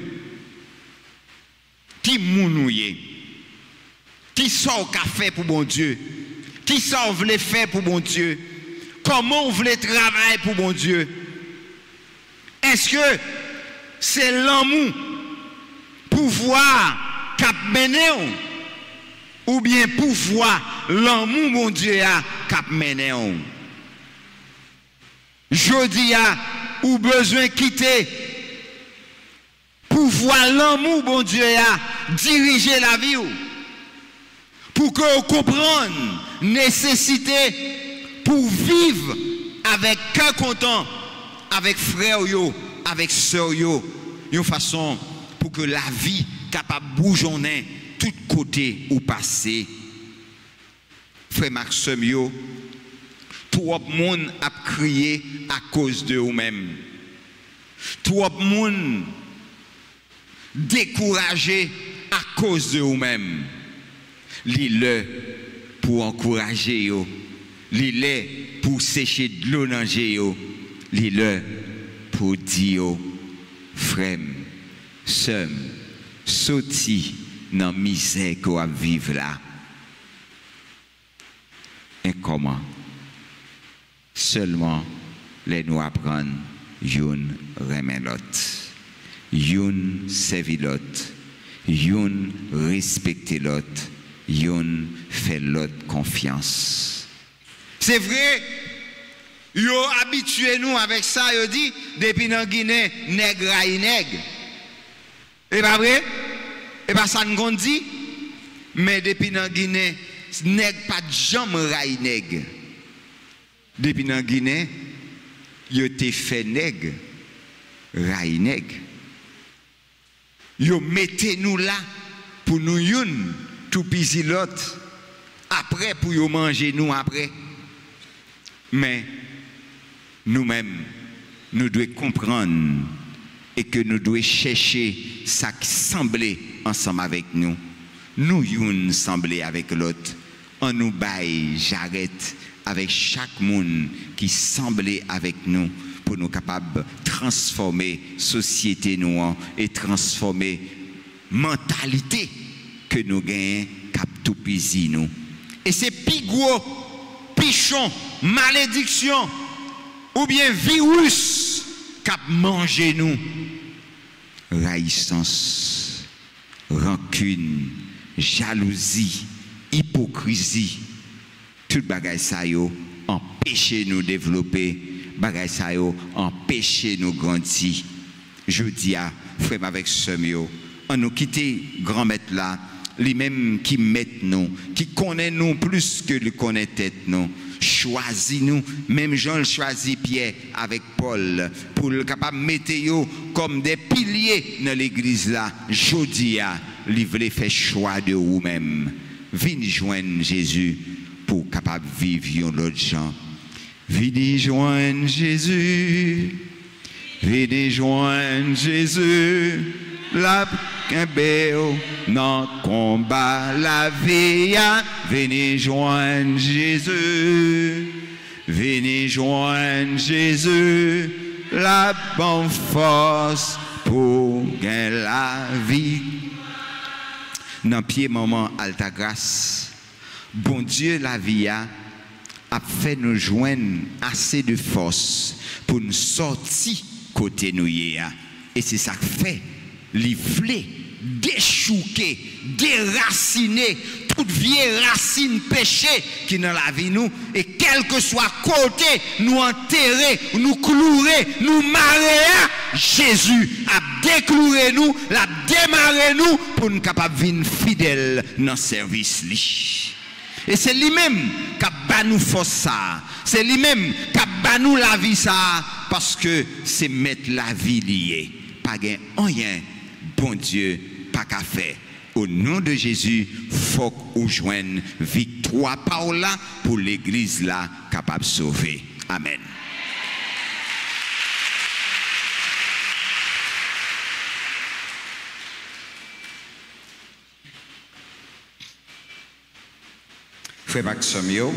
qui mounouye qui sort café pour bon Dieu, qui sort voulait faire pour bon Dieu, comment on voulait travailler pour bon Dieu. Est-ce que c'est l'amour pouvoir cap mené ou bien pouvoir l'amour mon Dieu a cap mené on. Je dis à ou besoin quitter pour voir l'amour, bon Dieu, a diriger la vie. Pour que vous compreniez nécessité pour vivre avec cœur content, avec frère, avec soeur, une façon pour que la vie capable de bougeonner tout côté ou passer. Frère Maxime, yo, tout le monde a crié à cause de vous-même. Tout le monde découragé à cause de vous-même. Lis-le pour encourager yo. Lis-le pour sécher de l'eau dans yo. Lis-le pour dire frère, sœur, sorti dans la misère qu'on a vivre là. Et comment? Seulement les nous apprendre youn remet l'autre. Youn servi l'autre. Youn respecter l'autre. Youn fait l'autre confiance. C'est vrai, yo habitué nous avec ça, yo dit, depuis dans Guinée, nègre aïe nègre. Et pas vrai? Et pas ça nous dit, mais depuis dans Guinée, nègre pas de jambe raï nègre. Depuis dans Guinée, yo te fait nègre, raï nègre. Yo mettez nous là pour nous youn tout pisi l'autre après pour yo manger nous après. Mais nous-mêmes nous devons comprendre et que nous devons chercher ça qui semblait ensemble avec nous. Nous youn sembler avec l'autre. On nous baille, j'arrête avec chaque monde qui semblait avec nous pour nous capables de transformer la société nous et transformer la mentalité que nous gagnons cap tout pisi nous. Et c'est plus gros pichon, malédiction ou bien virus cap manger nous. Raïssance, rancune, jalousie, hypocrisie, tout bagay sa yo empêcher nous développer, bagay sa yo empêcher nous grandir. Je dis à frère avec Semio, on nous quitter grand maître là, lui-même qui met nous, qui connaît nous plus que lui connaît tête nous. Choisis nous, même Jean choisit Pierre avec Paul pour le capable mettre yo comme des piliers dans l'église là. Jodia, lui voulait faire choix de vous-même. Venez joindre Jésus pour capable vivre l'autre gens. Venez joindre Jésus. Venez joindre Jésus. La Kembeo, non combat la vie, venez joindre Jésus, venez joindre Jésus, la bonne force pour gagner la vie. Dans pied maman alta grâce, bon Dieu la vie a fait nous joindre assez de force pour nous sortir côté nous hier. Et c'est ça que fait. Livrer, déchouquer, déraciner toute vieille racine péché qui dans la vie nous et quel que soit côté nous enterrer, nous clouer, nous marrer, Jésus a décloué nous, l'a démarré nous pour nous capables de venir fidèles dans le service li. Et c'est lui-même qui a nous force ça. C'est lui-même qui a nous la vie ça parce que c'est mettre la vie liée. Pas gain rien. Bon Dieu, pas qu'à faire. Au nom de Jésus, faut qu'on joigne victoire par là pour l'église là capable de sauver. Amen. Frère Maxime,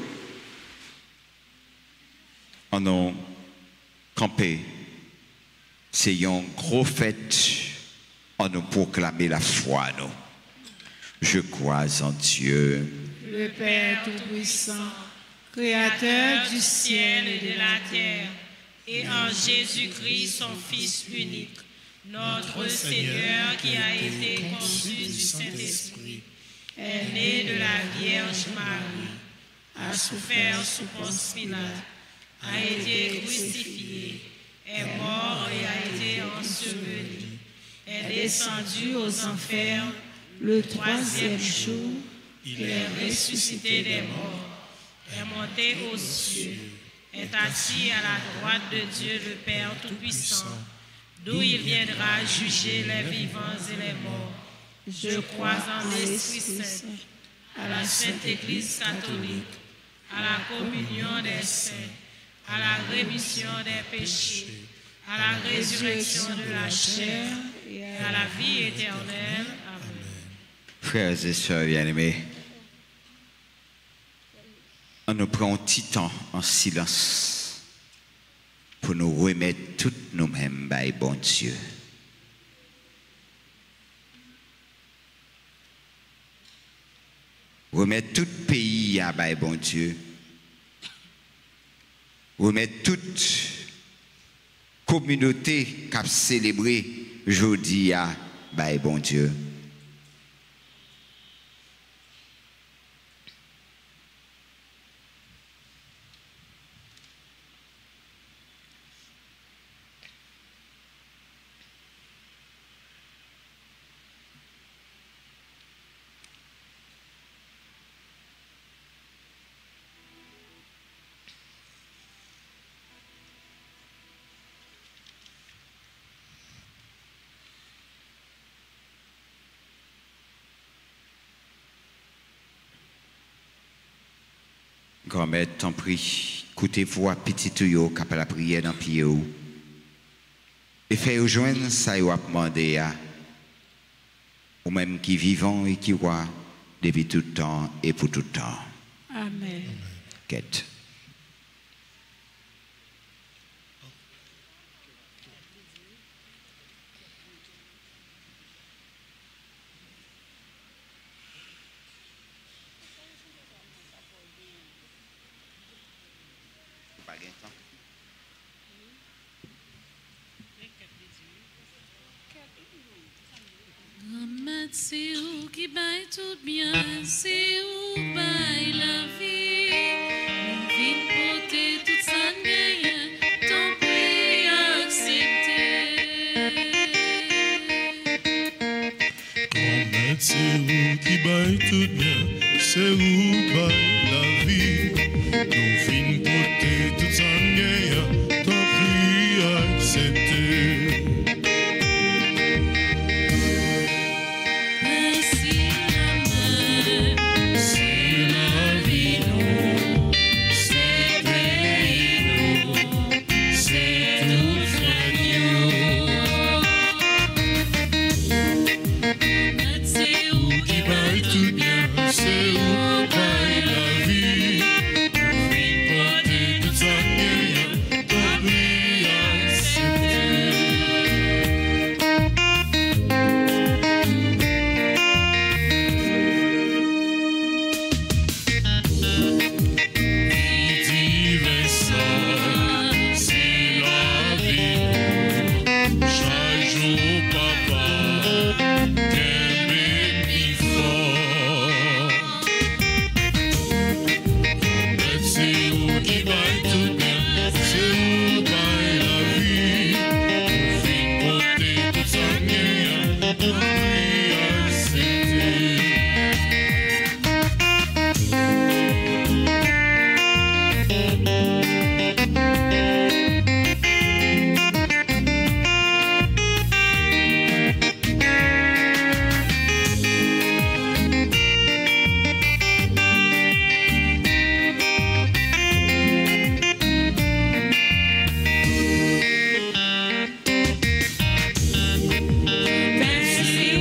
on a campé. C'est une grosse fête. On nous proclamer la foi, nous. Je crois en Dieu, le Père Tout-Puissant, Créateur du ciel et de la terre, et en Jésus-Christ, son Fils unique, notre Seigneur qui a été conçu du Saint-Esprit, est né de la Vierge Marie, a souffert sous Ponce Pilate, a été crucifié, est mort et a été enseveli, est descendu aux enfers le troisième jour, il est ressuscité des morts, est monté aux cieux, est assis à la droite de Dieu le Père Tout-Puissant, d'où il viendra juger les vivants et les morts. Je crois en l'Esprit Saint, à la Sainte Église catholique, à la communion des saints, à la rémission des péchés, à la résurrection de la chair et à la vie éternelle. Amen. Frères et sœurs bien-aimés, on nous prend un petit temps en silence pour nous remettre toutes nous-mêmes by bon Dieu. Remettre tout pays à by bon Dieu. Remettre toute communauté qui a célébré jeudi à by bon Dieu. Grand-mère, t'en prie, écoutez-vous à petit tuyau qui a la prière dans le pied. Et fait rejoindre ça, il a demandé à ou même qui vivant et qui voit depuis tout le temps et pour tout le temps. Amen. Quête. C'est où qui baille tout bien, c'est où baille la vie. Nous vîmes porter toute sa gagne, ton prix accepté. Grand-mère, c'est où qui baille tout bien, c'est où baille la vie. Nous vîmes porter toute sa gagne, ton prix accepté. Merci.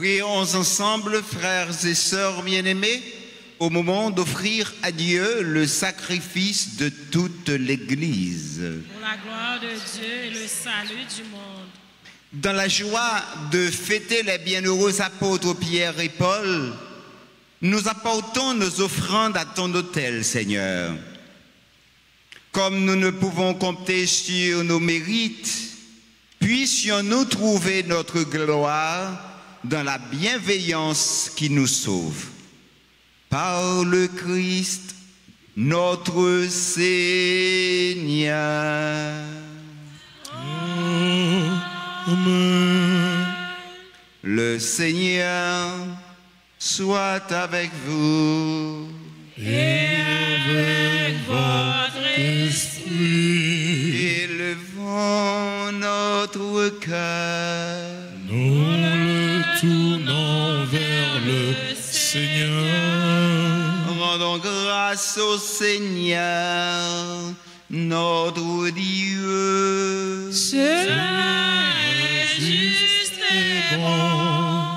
Prions ensemble, frères et sœurs bien-aimés, au moment d'offrir à Dieu le sacrifice de toute l'Église. Pour la gloire de Dieu et le salut du monde. Dans la joie de fêter les bienheureux apôtres Pierre et Paul, nous apportons nos offrandes à ton autel, Seigneur. Comme nous ne pouvons compter sur nos mérites, puissions-nous trouver notre gloire dans la bienveillance qui nous sauve. Par le Christ, notre Seigneur. Amen. Le Seigneur soit avec vous. Et avec votre esprit. Élevons notre cœur. Nous le tournons vers le Seigneur. Rendons grâce au Seigneur, notre Dieu. Cela est juste et bon.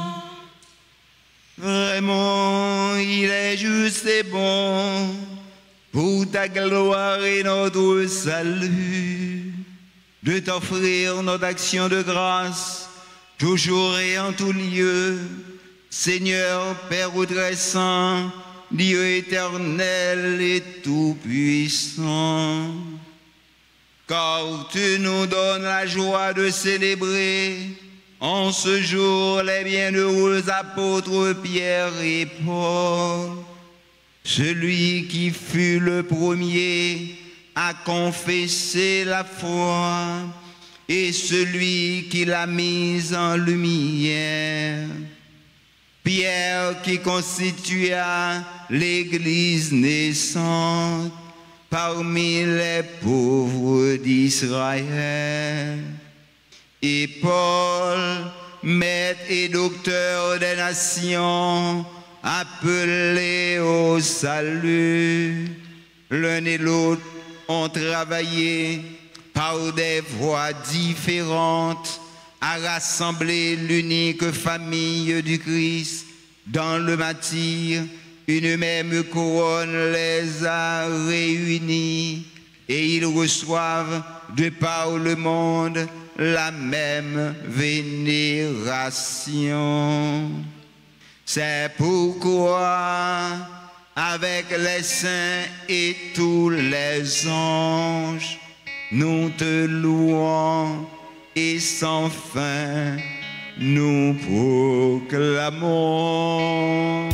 Vraiment, il est juste et bon pour ta gloire et notre salut, de t'offrir notre action de grâce, toujours et en tout lieu. Seigneur, Père très saint, Dieu éternel et tout-puissant, car tu nous donnes la joie de célébrer en ce jour les bienheureux apôtres Pierre et Paul, celui qui fut le premier à confesser la foi et celui qui l'a mise en lumière. Pierre qui constitua l'Église naissante parmi les pauvres d'Israël. Et Paul, maître et docteur des nations, appelés au salut. L'un et l'autre ont travaillé par des voies différentes à rassembler l'unique famille du Christ dans le martyre. Une même couronne les a réunis et ils reçoivent de par le monde la même vénération. C'est pourquoi, avec les saints et tous les anges, nous te louons et sans fin nous proclamons.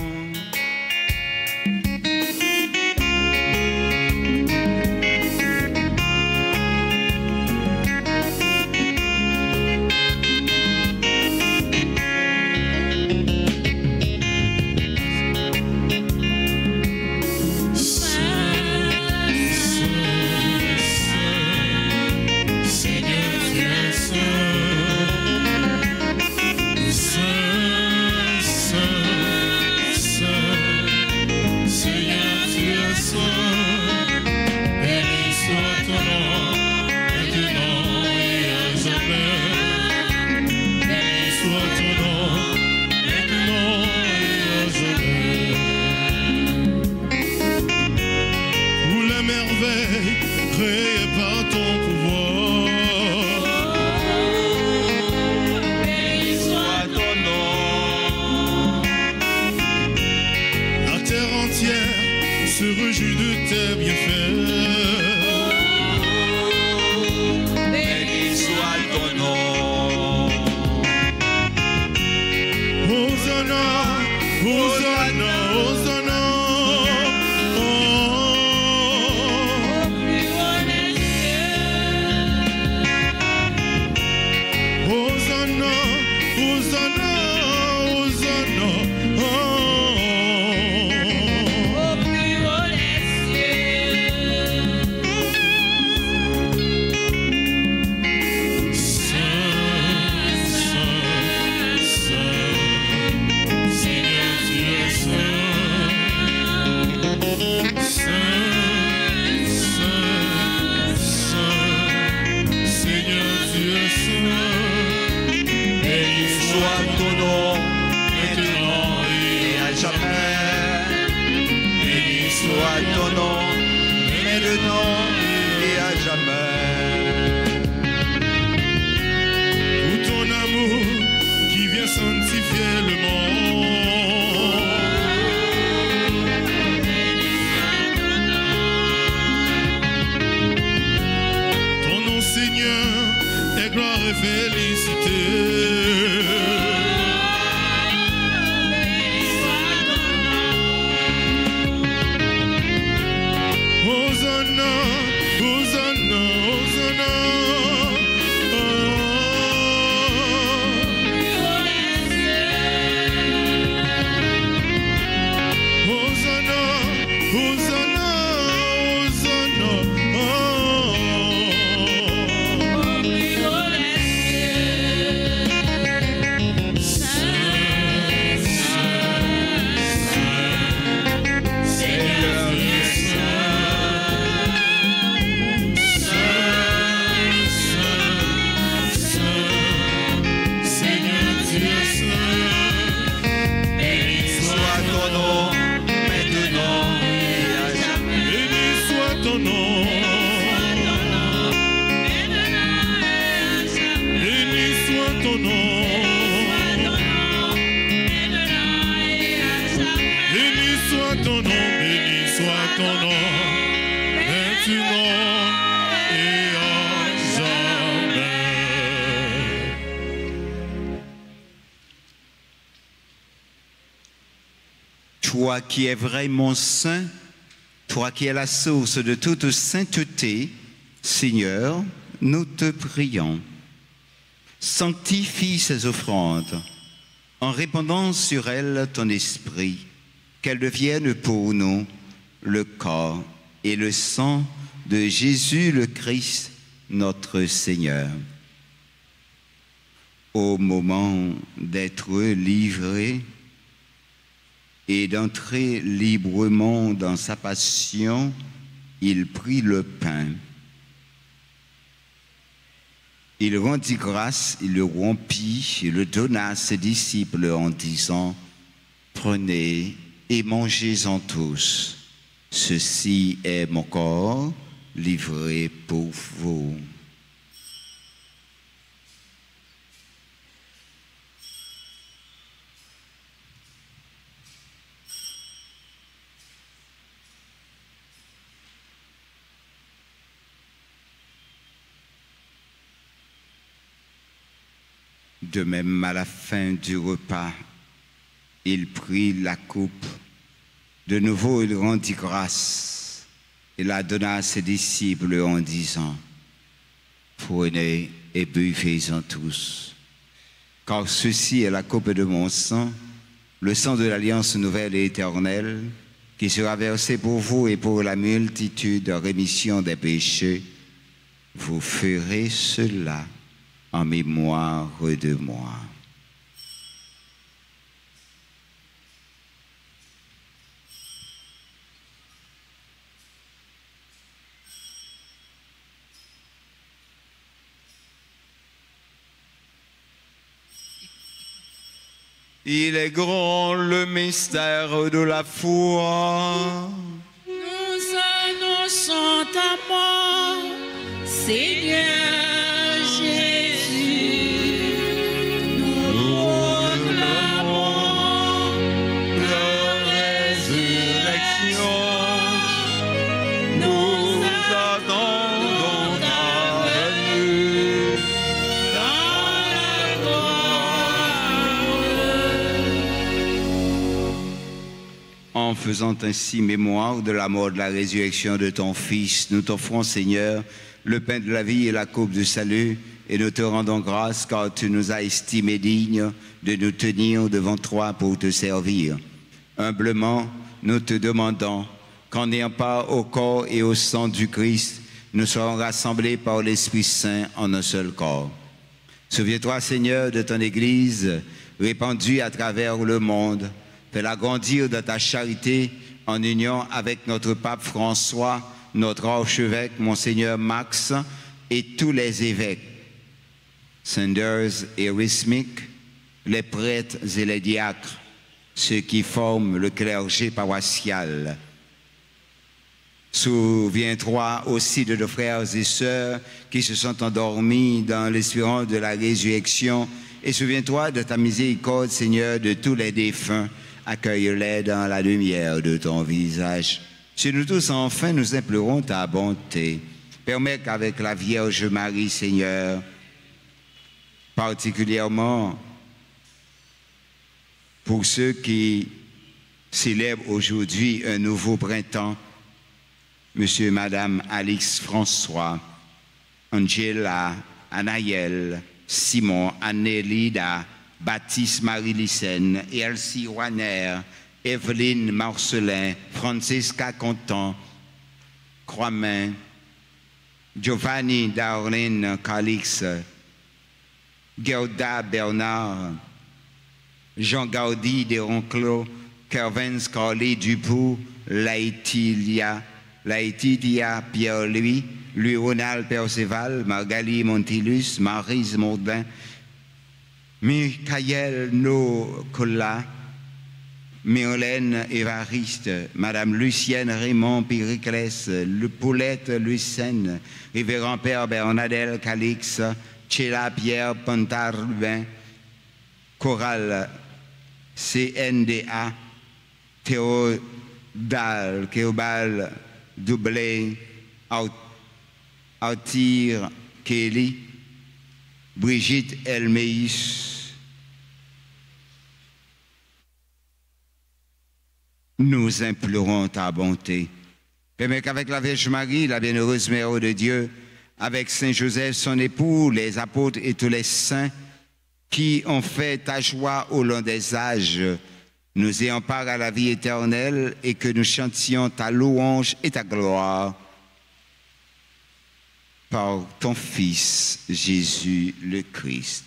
Hosanna, Hosanna, maintenant et à jamais. Pour ton amour qui vient sanctifier le monde. Ton nom, Seigneur, est gloire et félicité. Hosanna, Hosanna, Hosanna. Hosanna, Hosanna, Toi qui es vraiment saint, toi qui es la source de toute sainteté, Seigneur, nous te prions. Sanctifie ces offrandes en répandant sur elles ton esprit, qu'elles deviennent pour nous le corps et le sang de Jésus le Christ, notre Seigneur. Au moment d'être livré et d'entrer librement dans sa passion, il prit le pain. Il rendit grâce, il le rompit et le donna à ses disciples en disant: prenez et mangez-en tous. Ceci est mon corps livré pour vous. De même, à la fin du repas, il prit la coupe. De nouveau, il rendit grâce et la donna à ses disciples en disant: prenez et buvez-en tous, car ceci est la coupe de mon sang, le sang de l'alliance nouvelle et éternelle, qui sera versé pour vous et pour la multitude en rémission des péchés. Vous ferez cela en mémoire de moi. Il est grand le mystère de la foi. Nous annonçons ta mort, Seigneur Jésus. Nous proclamons la résurrection. Nous attendons ta venue dans la gloire. En faisant ainsi mémoire de la mort, de la résurrection de ton Fils, nous t'offrons, Seigneur, le pain de la vie et la coupe du salut, et nous te rendons grâce car tu nous as estimés dignes de nous tenir devant toi pour te servir. Humblement, nous te demandons qu'en ayant part au corps et au sang du Christ, nous soyons rassemblés par l'Esprit Saint en un seul corps. Souviens-toi, Seigneur, de ton Église répandue à travers le monde. Fais-la grandir dans ta charité en union avec notre pape François, notre archevêque, Monseigneur Max, et tous les évêques, Sanders et Rismic, les prêtres et les diacres, ceux qui forment le clergé paroissial. Souviens-toi aussi de nos frères et sœurs qui se sont endormis dans l'espérance de la résurrection. Et souviens-toi de ta miséricorde, Seigneur, de tous les défunts. Accueille-les dans la lumière de ton visage. Sur nous tous, enfin, nous implorons ta bonté. Permets qu'avec la Vierge Marie, Seigneur, particulièrement pour ceux qui célèbrent aujourd'hui un nouveau printemps, Monsieur et Madame Alix François, Angela, Anaël, Simon, Annelida, Baptiste Marie-Lycène, Elsie Warner, Evelyne Marcelin, Francisca Contant, Croixmain, Giovanni Darlene Calix, Gerda Bernard, Jean Gaudy Deronclos, Kervin Scarlett Dupoux, Laetilia, Laetitia Pierre-Louis, Louis Ronald Perceval, Margali Montilus, Maryse Maudin, Michael Nocola, Myrlène Évariste, Madame Lucienne Raymond Périclès, Le Poulette Lucène, Révérend Père Bernadette Calix, Chela Pierre Pantard-Lubin, Chorale C N D A, Théodal, Théobal Doublé, Autir Kelly, Brigitte Elmeis. Nous implorons ta bonté. Permets qu'avec la Vierge Marie, la bienheureuse Mère de Dieu, avec Saint Joseph, son époux, les apôtres et tous les saints qui ont fait ta joie au long des âges, nous ayons part à la vie éternelle et que nous chantions ta louange et ta gloire par ton Fils, Jésus le Christ.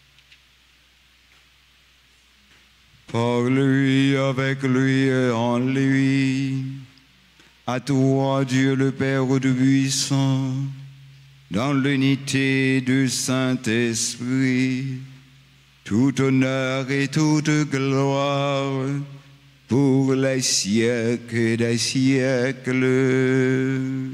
Par lui, avec lui et en lui, à toi, Dieu le Père Tout-Puissant, dans l'unité du Saint-Esprit, tout honneur et toute gloire pour les siècles des siècles.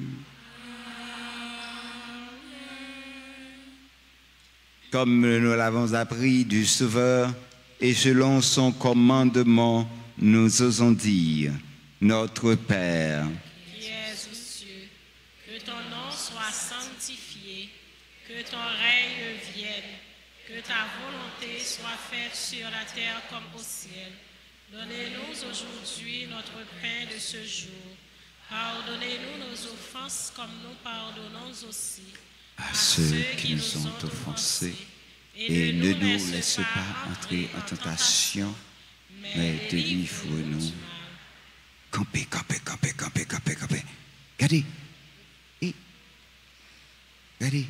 Comme nous l'avons appris du Sauveur, et selon son commandement, nous osons dire, notre Père, qui es aux cieux, que ton nom soit sanctifié, que ton règne vienne, que ta volonté soit faite sur la terre comme au ciel. Donnez-nous aujourd'hui notre pain de ce jour. Pardonnez-nous nos offenses comme nous pardonnons aussi à ceux qui nous ont offensés. Et ne nous laisse pas entrer en tentation, mais délivre-nous. Campez, campez, campez, campez, campez, campez. Regardez. Et, regardez.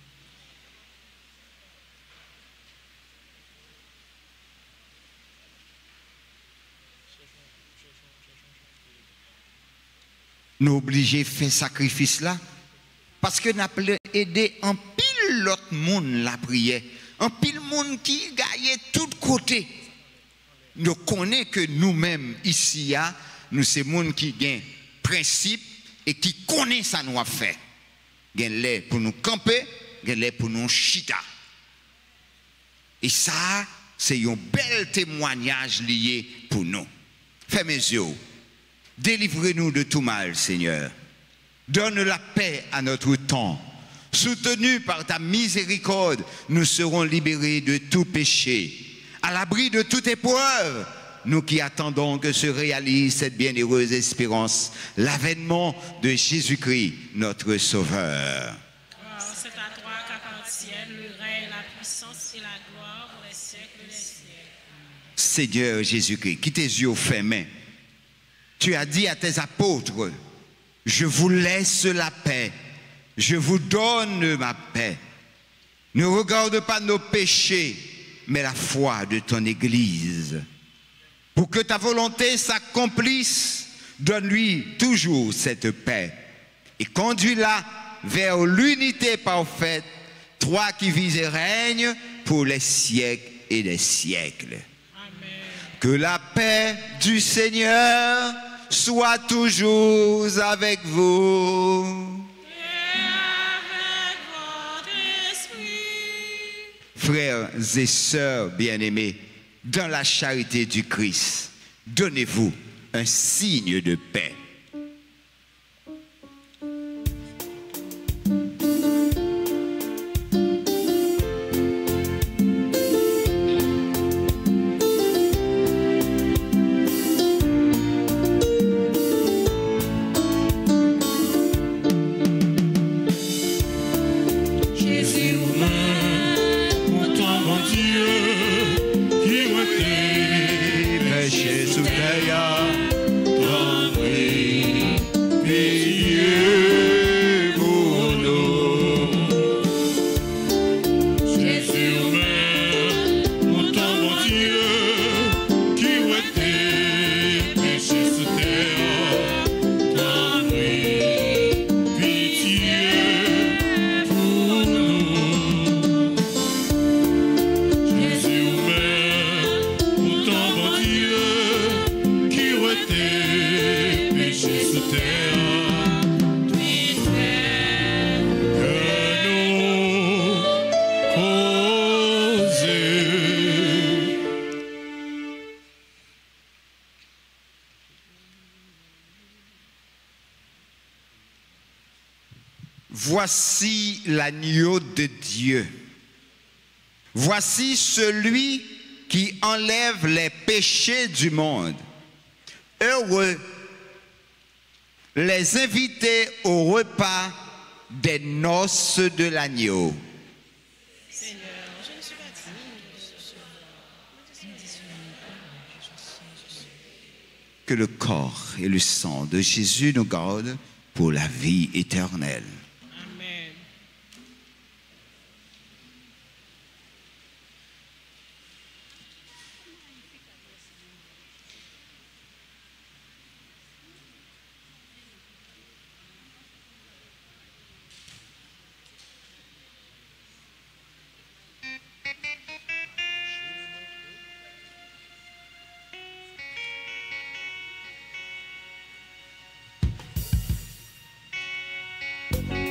Nous obligés de faire sacrifice là, parce que nous avons aidé en pile l'autre monde la prière. En pile monde qui gagne tout côté. Nous connaissons que nous-mêmes ici, nous sommes monde qui gagne principe et qui connaît ça nous a fait. Gagne les pour nous camper, gagne les pour nous chita. Et ça, c'est un bel témoignage lié pour nous. Fais mes yeux. Délivrez-nous de tout mal, Seigneur. Donne la paix à notre temps. Soutenus par ta miséricorde, nous serons libérés de tout péché. À l'abri de toute épreuve, nous qui attendons que se réalise cette bienheureuse espérance, l'avènement de Jésus-Christ, notre Sauveur. Oh, c'est à toi qu'appartiennent le règne, la puissance et la gloire pour les siècles des siècles. Seigneur Jésus-Christ, qui tes yeux fermés, tu as dit à tes apôtres, je vous laisse la paix. Je vous donne ma paix. Ne regarde pas nos péchés, mais la foi de ton Église. Pour que ta volonté s'accomplisse, donne-lui toujours cette paix. Et conduis-la vers l'unité parfaite, toi qui vis et règnes pour les siècles et les siècles. Amen. Que la paix du Seigneur soit toujours avec vous. Et avec votre esprit. Frères et sœurs bien-aimés, dans la charité du Christ, donnez-vous un signe de paix. Jésus humain, pour toi mon Dieu, qui ôtait Péché sous terre, ton prix, payé pour nous. Jésus humain, pour toi mon Dieu, qui ôtait péché sous terre, ton prix, pitié pour nous. Jésus humain, pour ton bon Dieu, qui ôtait péché sous terre, Puis fait que nous causer. voici l'agneau de Dieu. Voici celui qui enlève les péchés du monde. Heureux les invités au repas des noces de l'agneau. Seigneur, je ne suis pas digne de ce soir. Que le corps et le sang de Jésus nous gardent pour la vie éternelle. Amen. Jésus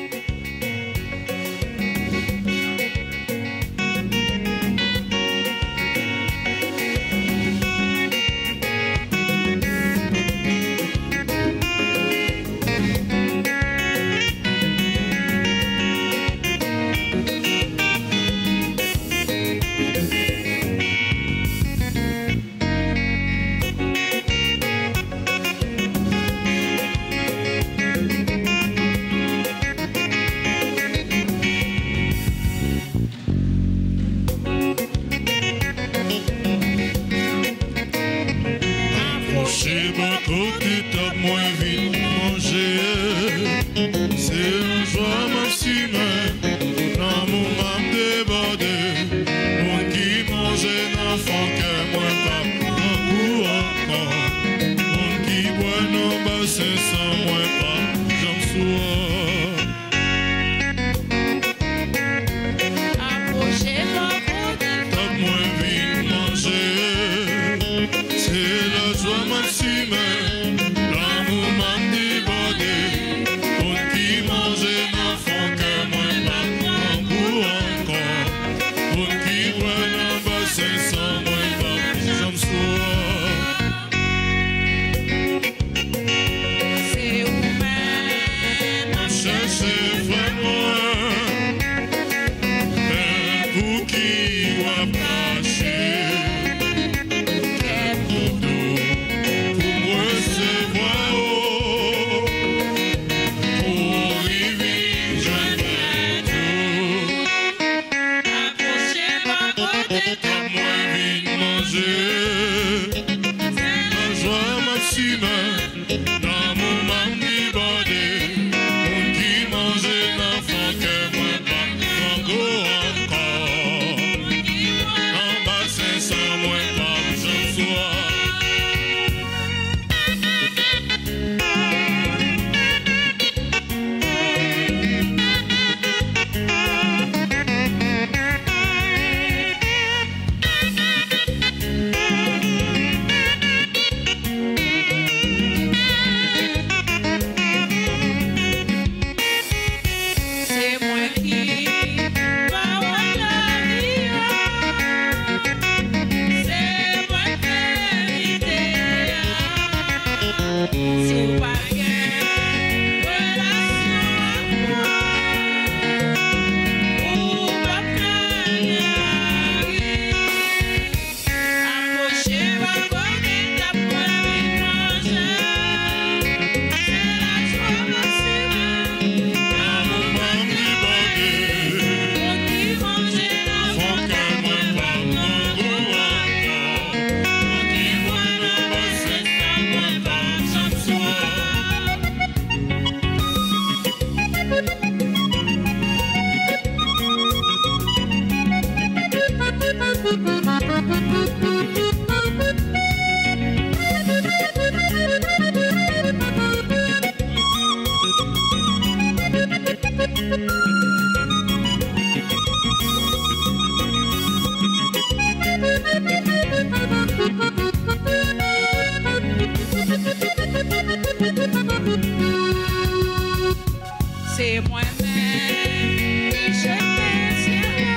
C'est moi-même qui je t'inspire.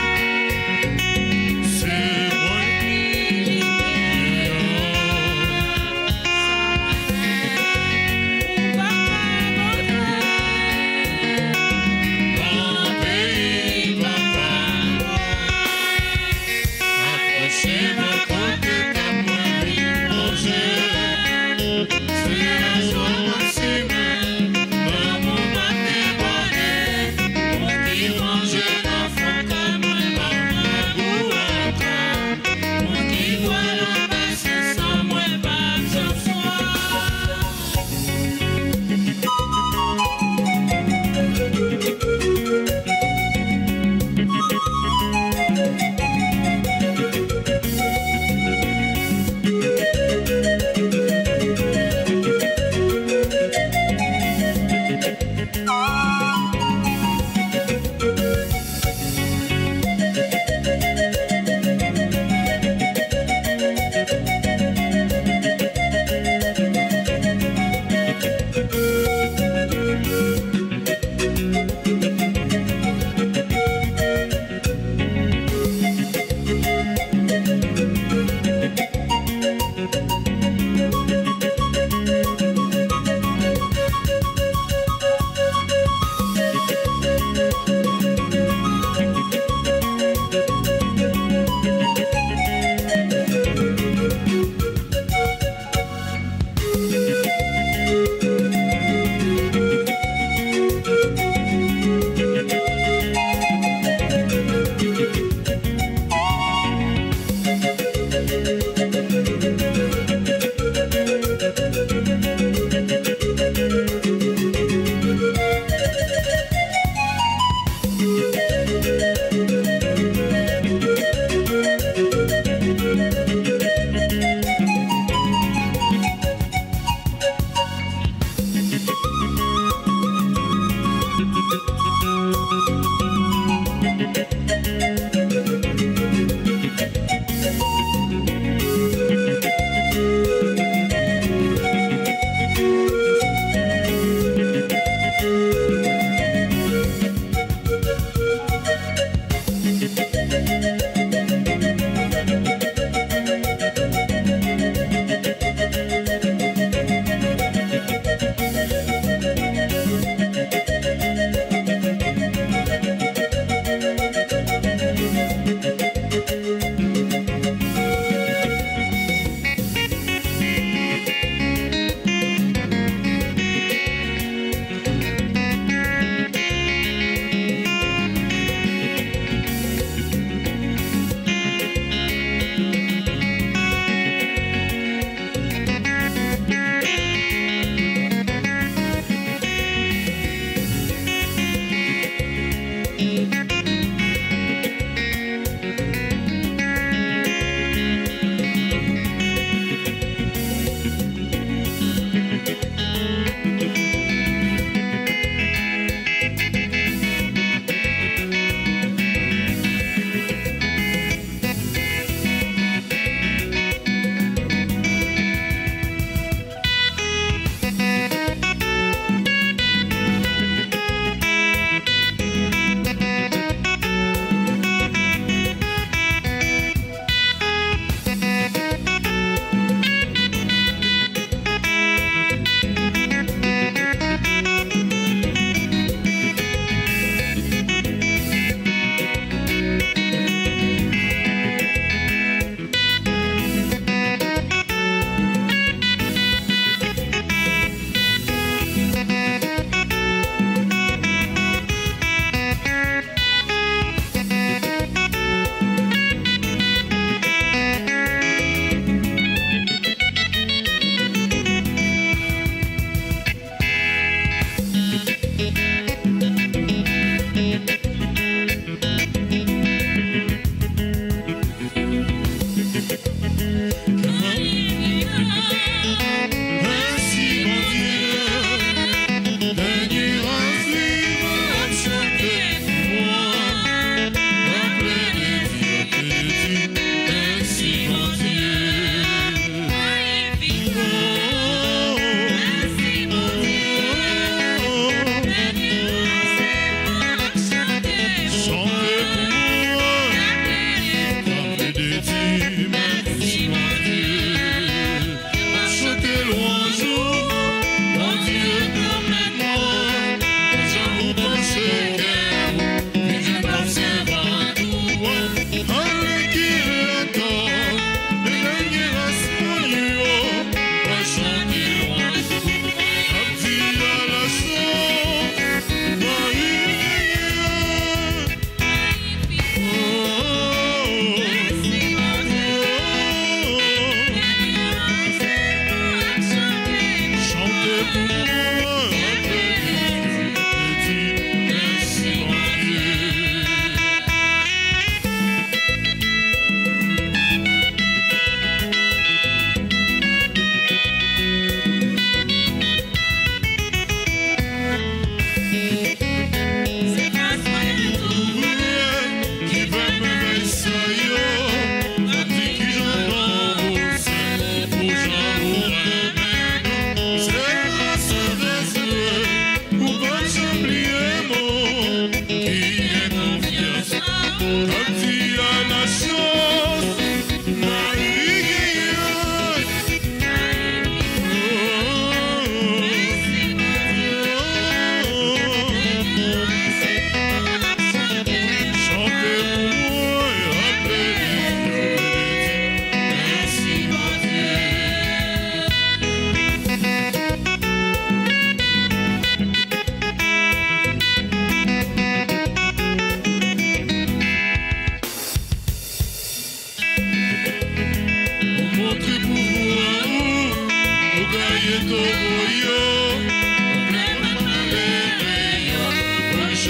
C'est moi qui mon pays, papa. Accrochez-moi côté ta moitié, mon Dieu. C'est la joie maximum. Maman m'a débordé. Mon qui mange l'enfant comme un maman ou un corps. Mon qui voit la baisse sans moi, pas de foi.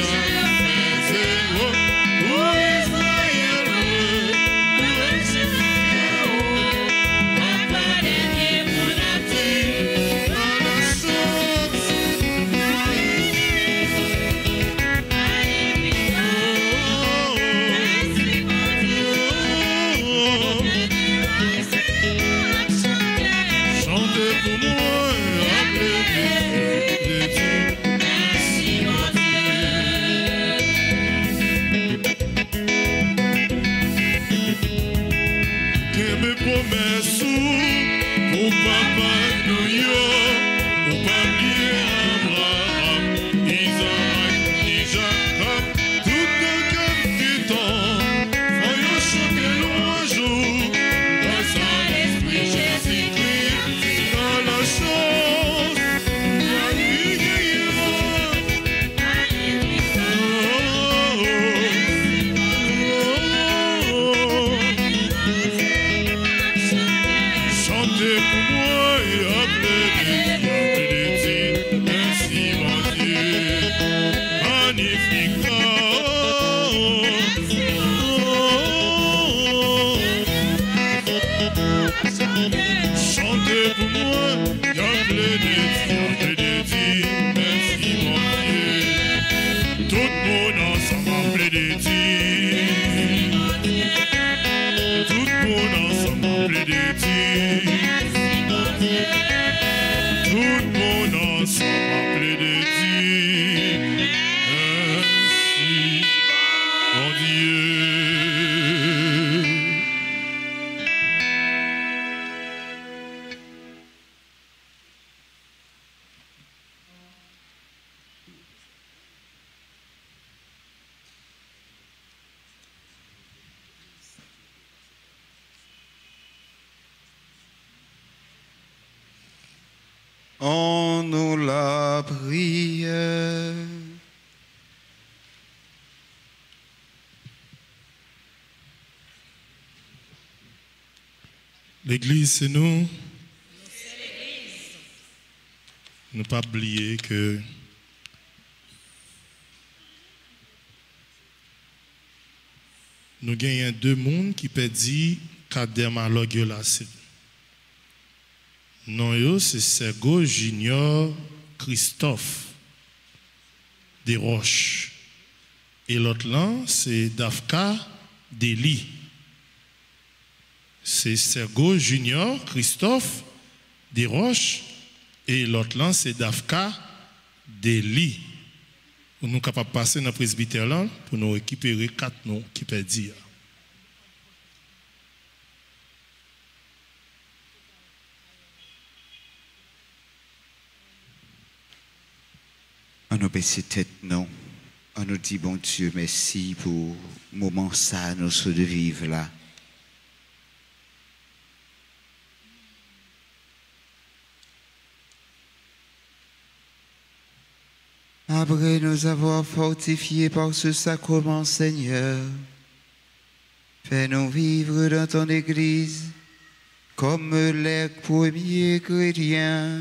En nous la prière. L'Église, c'est nous. Ne pas oublier que nous gagnons deux mondes qui perdent quatre malheurs là. Non, yo, c'est Sergo Junior Christophe Desroches. Et l'autre là, c'est Dafka Deli. C'est Sergo Junior Christophe Desroches. Et l'autre là, c'est Dafka Deli. Nous sommes capables de passer dans le presbytère là pour nous récupérer quatre noms qui perdent. On nous baisse tête, non. On nous dit, bon Dieu, merci pour le moment ça, nous sommes de vivre là. Après nous avoir fortifiés par ce sacrement, Seigneur, fais-nous vivre dans ton Église comme les premiers chrétiens,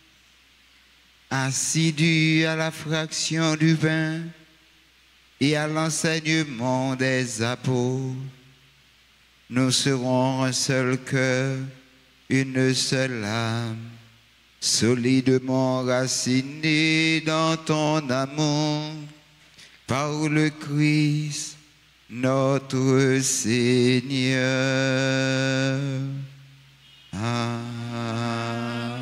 assidus à la fraction du pain et à l'enseignement des apôtres. Nous serons un seul cœur, une seule âme, solidement racinés dans ton amour, par le Christ, notre Seigneur. Amen.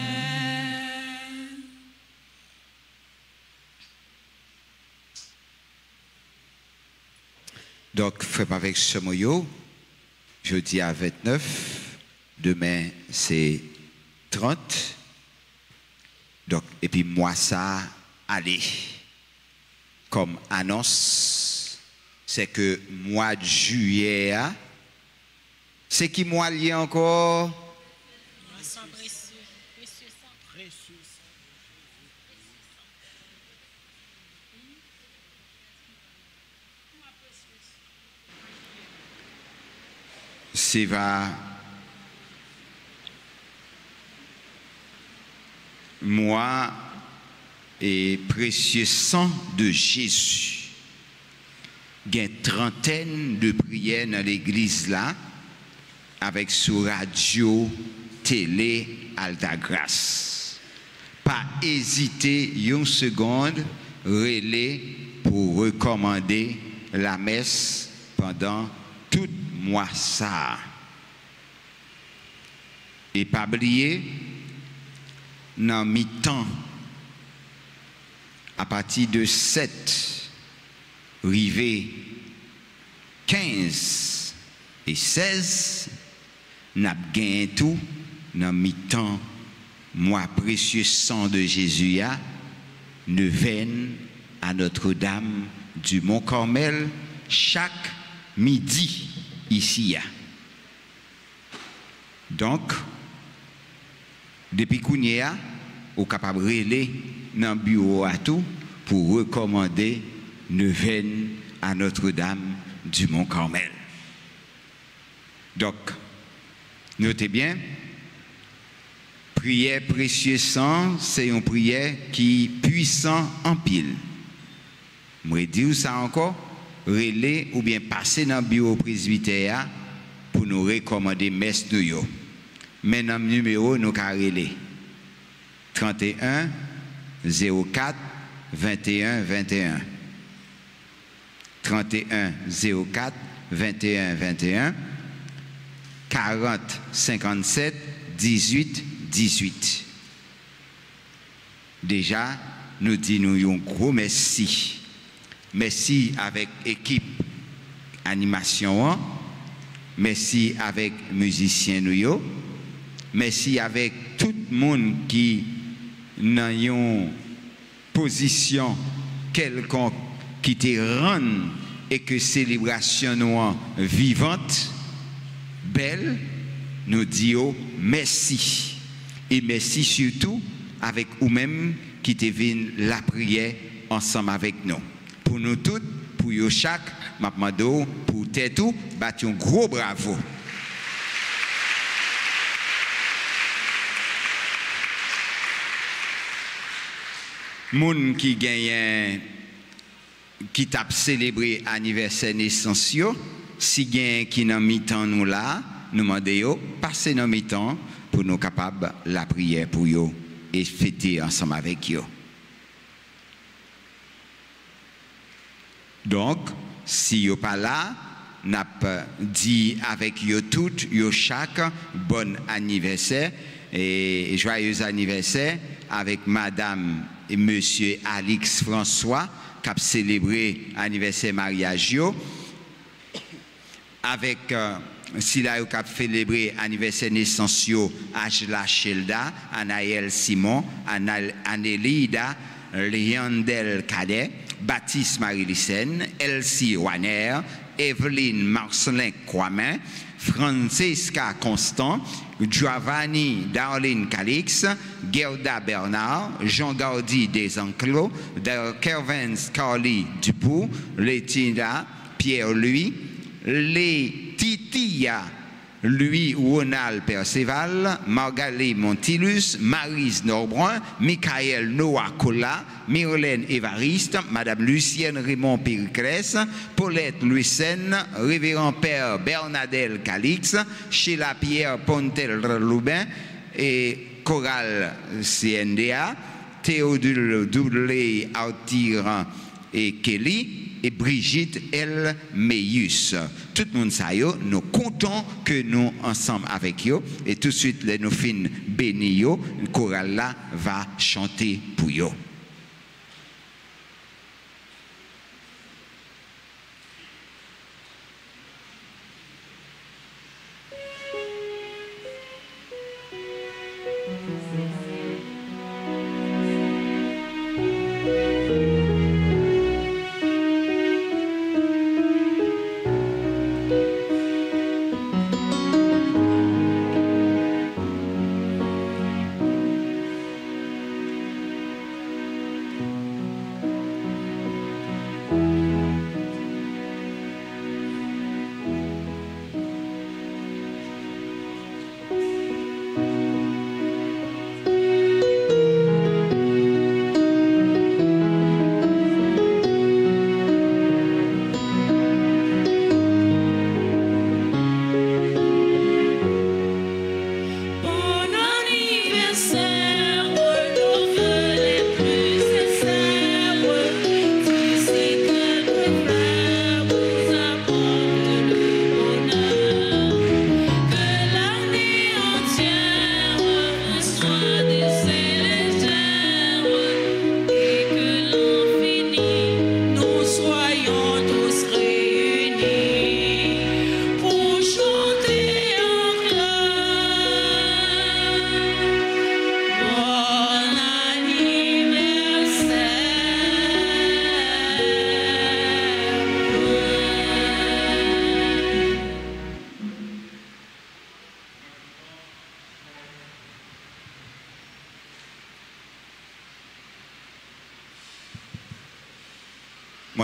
Donc, frère avec ce moyo, jeudi à vingt-neuf, demain c'est trente. Donc, et puis moi ça, allez, comme annonce, c'est que mois de juillet, c'est qui mois lié encore? C'est va moi et précieux sang de Jésus. Il y a une trentaine de prières dans l'église là, avec sur radio, télé, Altagrace. Pas hésiter une seconde, relais pour recommander la messe pendant tout mois ça. Et pas oublier, dans mi-temps, à partir de sept, rivé quinze et seize, n'a gagné tout dans mi-temps, moi précieux sang de Jésus, neuvaine à Notre-Dame du Mont-Carmel, chaque midi ici. Donc, depuis qu'on y a, on est capable de relayer dans le bureau à tout pour recommander neuvaine à Notre-Dame du Mont-Carmel. Donc, notez bien, prière précieux sang, c'est une prière qui est puissante en pile. Je vais dire ça encore, relayer ou bien passer dans le bureau presbytère pour nous recommander messe nous. Mais dans le numéro, nous avons relayer trente et un zéro quatre vingt et un vingt et un. trente et un zéro quatre vingt et un vingt et un. quarante cinquante-sept dix-huit dix-huit. Déjà, nous disons un gros merci. Merci avec équipe animation. Merci avec musiciens nous. Merci avec tout le monde qui dans une position quelconque qui te rend et que célébration nous vivante, belle, nous disons merci. Et merci surtout avec vous-même qui te viennent la prière ensemble avec nous. Pour nous tous, pour yo chaque, Mapmado, pour tout, battons un gros bravo. Moun qui gagne qui t'a célébré anniversaire naissance, si gagne qui dans mi-temps nous là, nous demandons passer dans mi-temps pour nous capables la prière pour yo et fêter ensemble avec yo. Donc, si yo pas là, n'a dit avec yo tout, yo chaque bon anniversaire et joyeux anniversaire avec madame et monsieur Alix François qui a célébré anniversaire mariage yo avec euh, Sila qui a célébré anniversaire naissance yo Ajla Shelda, Anaël Simon, Anelida Leandel Cadet, Baptiste Marie-Lycène, Elsie Wanner, Evelyne Marcelin Croamin, Francesca Constant, Giovanni Darlene Calix, Gerda Bernard, Jean Gaudi Desenclos, Kervin Carly Dupoux, Letina Pierre-Louis, les Titia Louis Ronald Perceval, Margalie Montilus, Marise Norbrun, Michael Noah Colla, Myrlène Évariste, Madame Lucienne Raymond Périclès, Paulette Lucène, Révérend Père Bernadette Calix, Sheila Pierre Pontel-Loubin et Coral C N D A, Théodule Doudley Autiran et Kelly, et Brigitte L. Meius. Tout le monde sait, nous comptons que nous ensemble avec eux et tout de suite, les nous fin bénis, le choral là va chanter pour eux.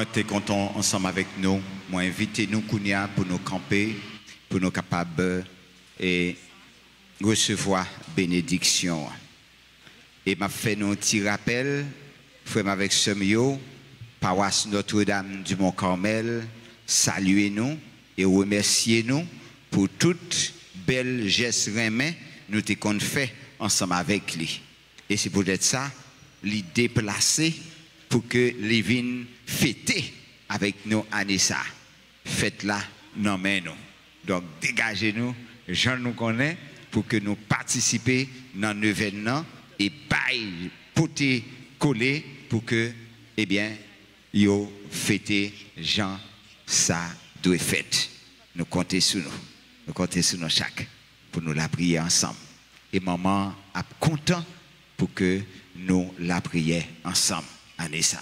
Moi, t'es content ensemble avec nous. Moi, invitez-nous, Kounia, pour nous camper, pour nous capables et recevoir bénédiction. Et m'a fait un petit rappel, frère avec Semio, paroisse Notre-Dame du Mont-Carmel, saluez-nous et remerciez-nous pour toute belle geste remet nous t'avons fait ensemble avec lui. Et c'est peut-être ça, lui déplacer pour que les viennent fêter avec nous Anissa. Faites-la, non mais nous. Donc dégagez-nous, Jean nous connaît, pour que nous participions dans l'événement et bail poté collé pour que, eh bien, yo fêter Jean ça doit fait. Nous comptons sur nous. Nous comptons sur nous chaque pour nous la prier ensemble. Et maman a content pour que nous la prions ensemble. Anessa.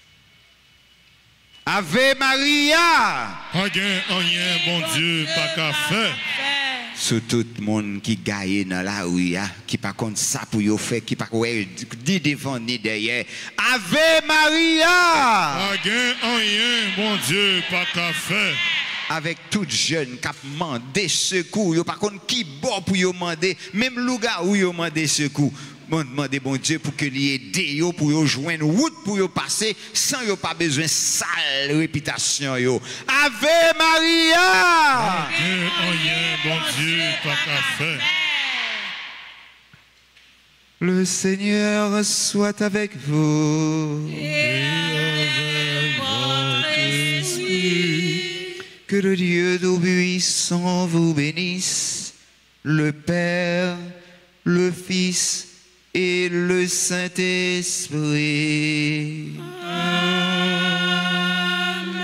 Ave Maria! Rien, rien, bon Dieu, pas qu'à faire. Sur tout le monde qui gagne dans la rue, qui pas contre ça pour yo faire, qui pas ni devant ni derrière. Ave Maria! Rien, rien, bon Dieu, pas qu'à faire. Avec tout jeune qui a demandé secours, yo pas contre qui bon pour yo demander, même louga où yo demander secours. Bon demander bon Dieu pour que lui aide yo pour yo joindre route pour yo passer sans yo pas besoin sale réputation yo. Ave Maria! Dieu, rien, bon Dieu, pas qu'à faire. Le Seigneur soit avec vous. Et avec votre esprit. Que le Dieu Tout-Puissant vous bénisse, le Père, le Fils et le Saint-Esprit. Amen.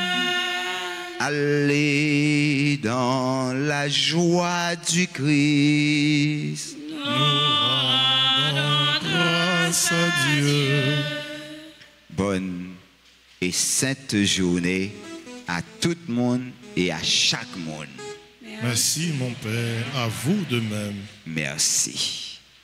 Allez dans la joie du Christ. Nous rendons grâce à Dieu. Bonne et sainte journée à tout le monde et à chaque monde. Merci mon Père, à vous de même. Merci.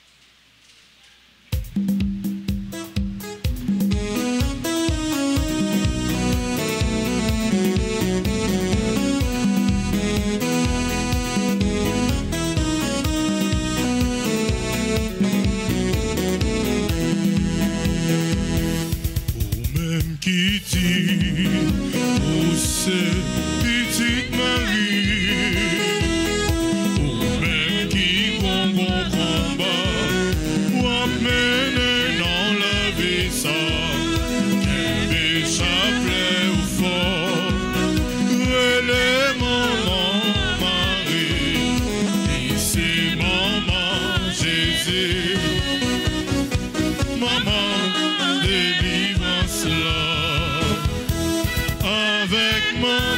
Vous-même qui dit, vous c'est petite Marie, vous-même qui bon bon combat, vous amenez dans la vie ça, qu'un chapelet ou fort, relais maman Marie, ici maman Jésus, maman délivrance là, avec maman.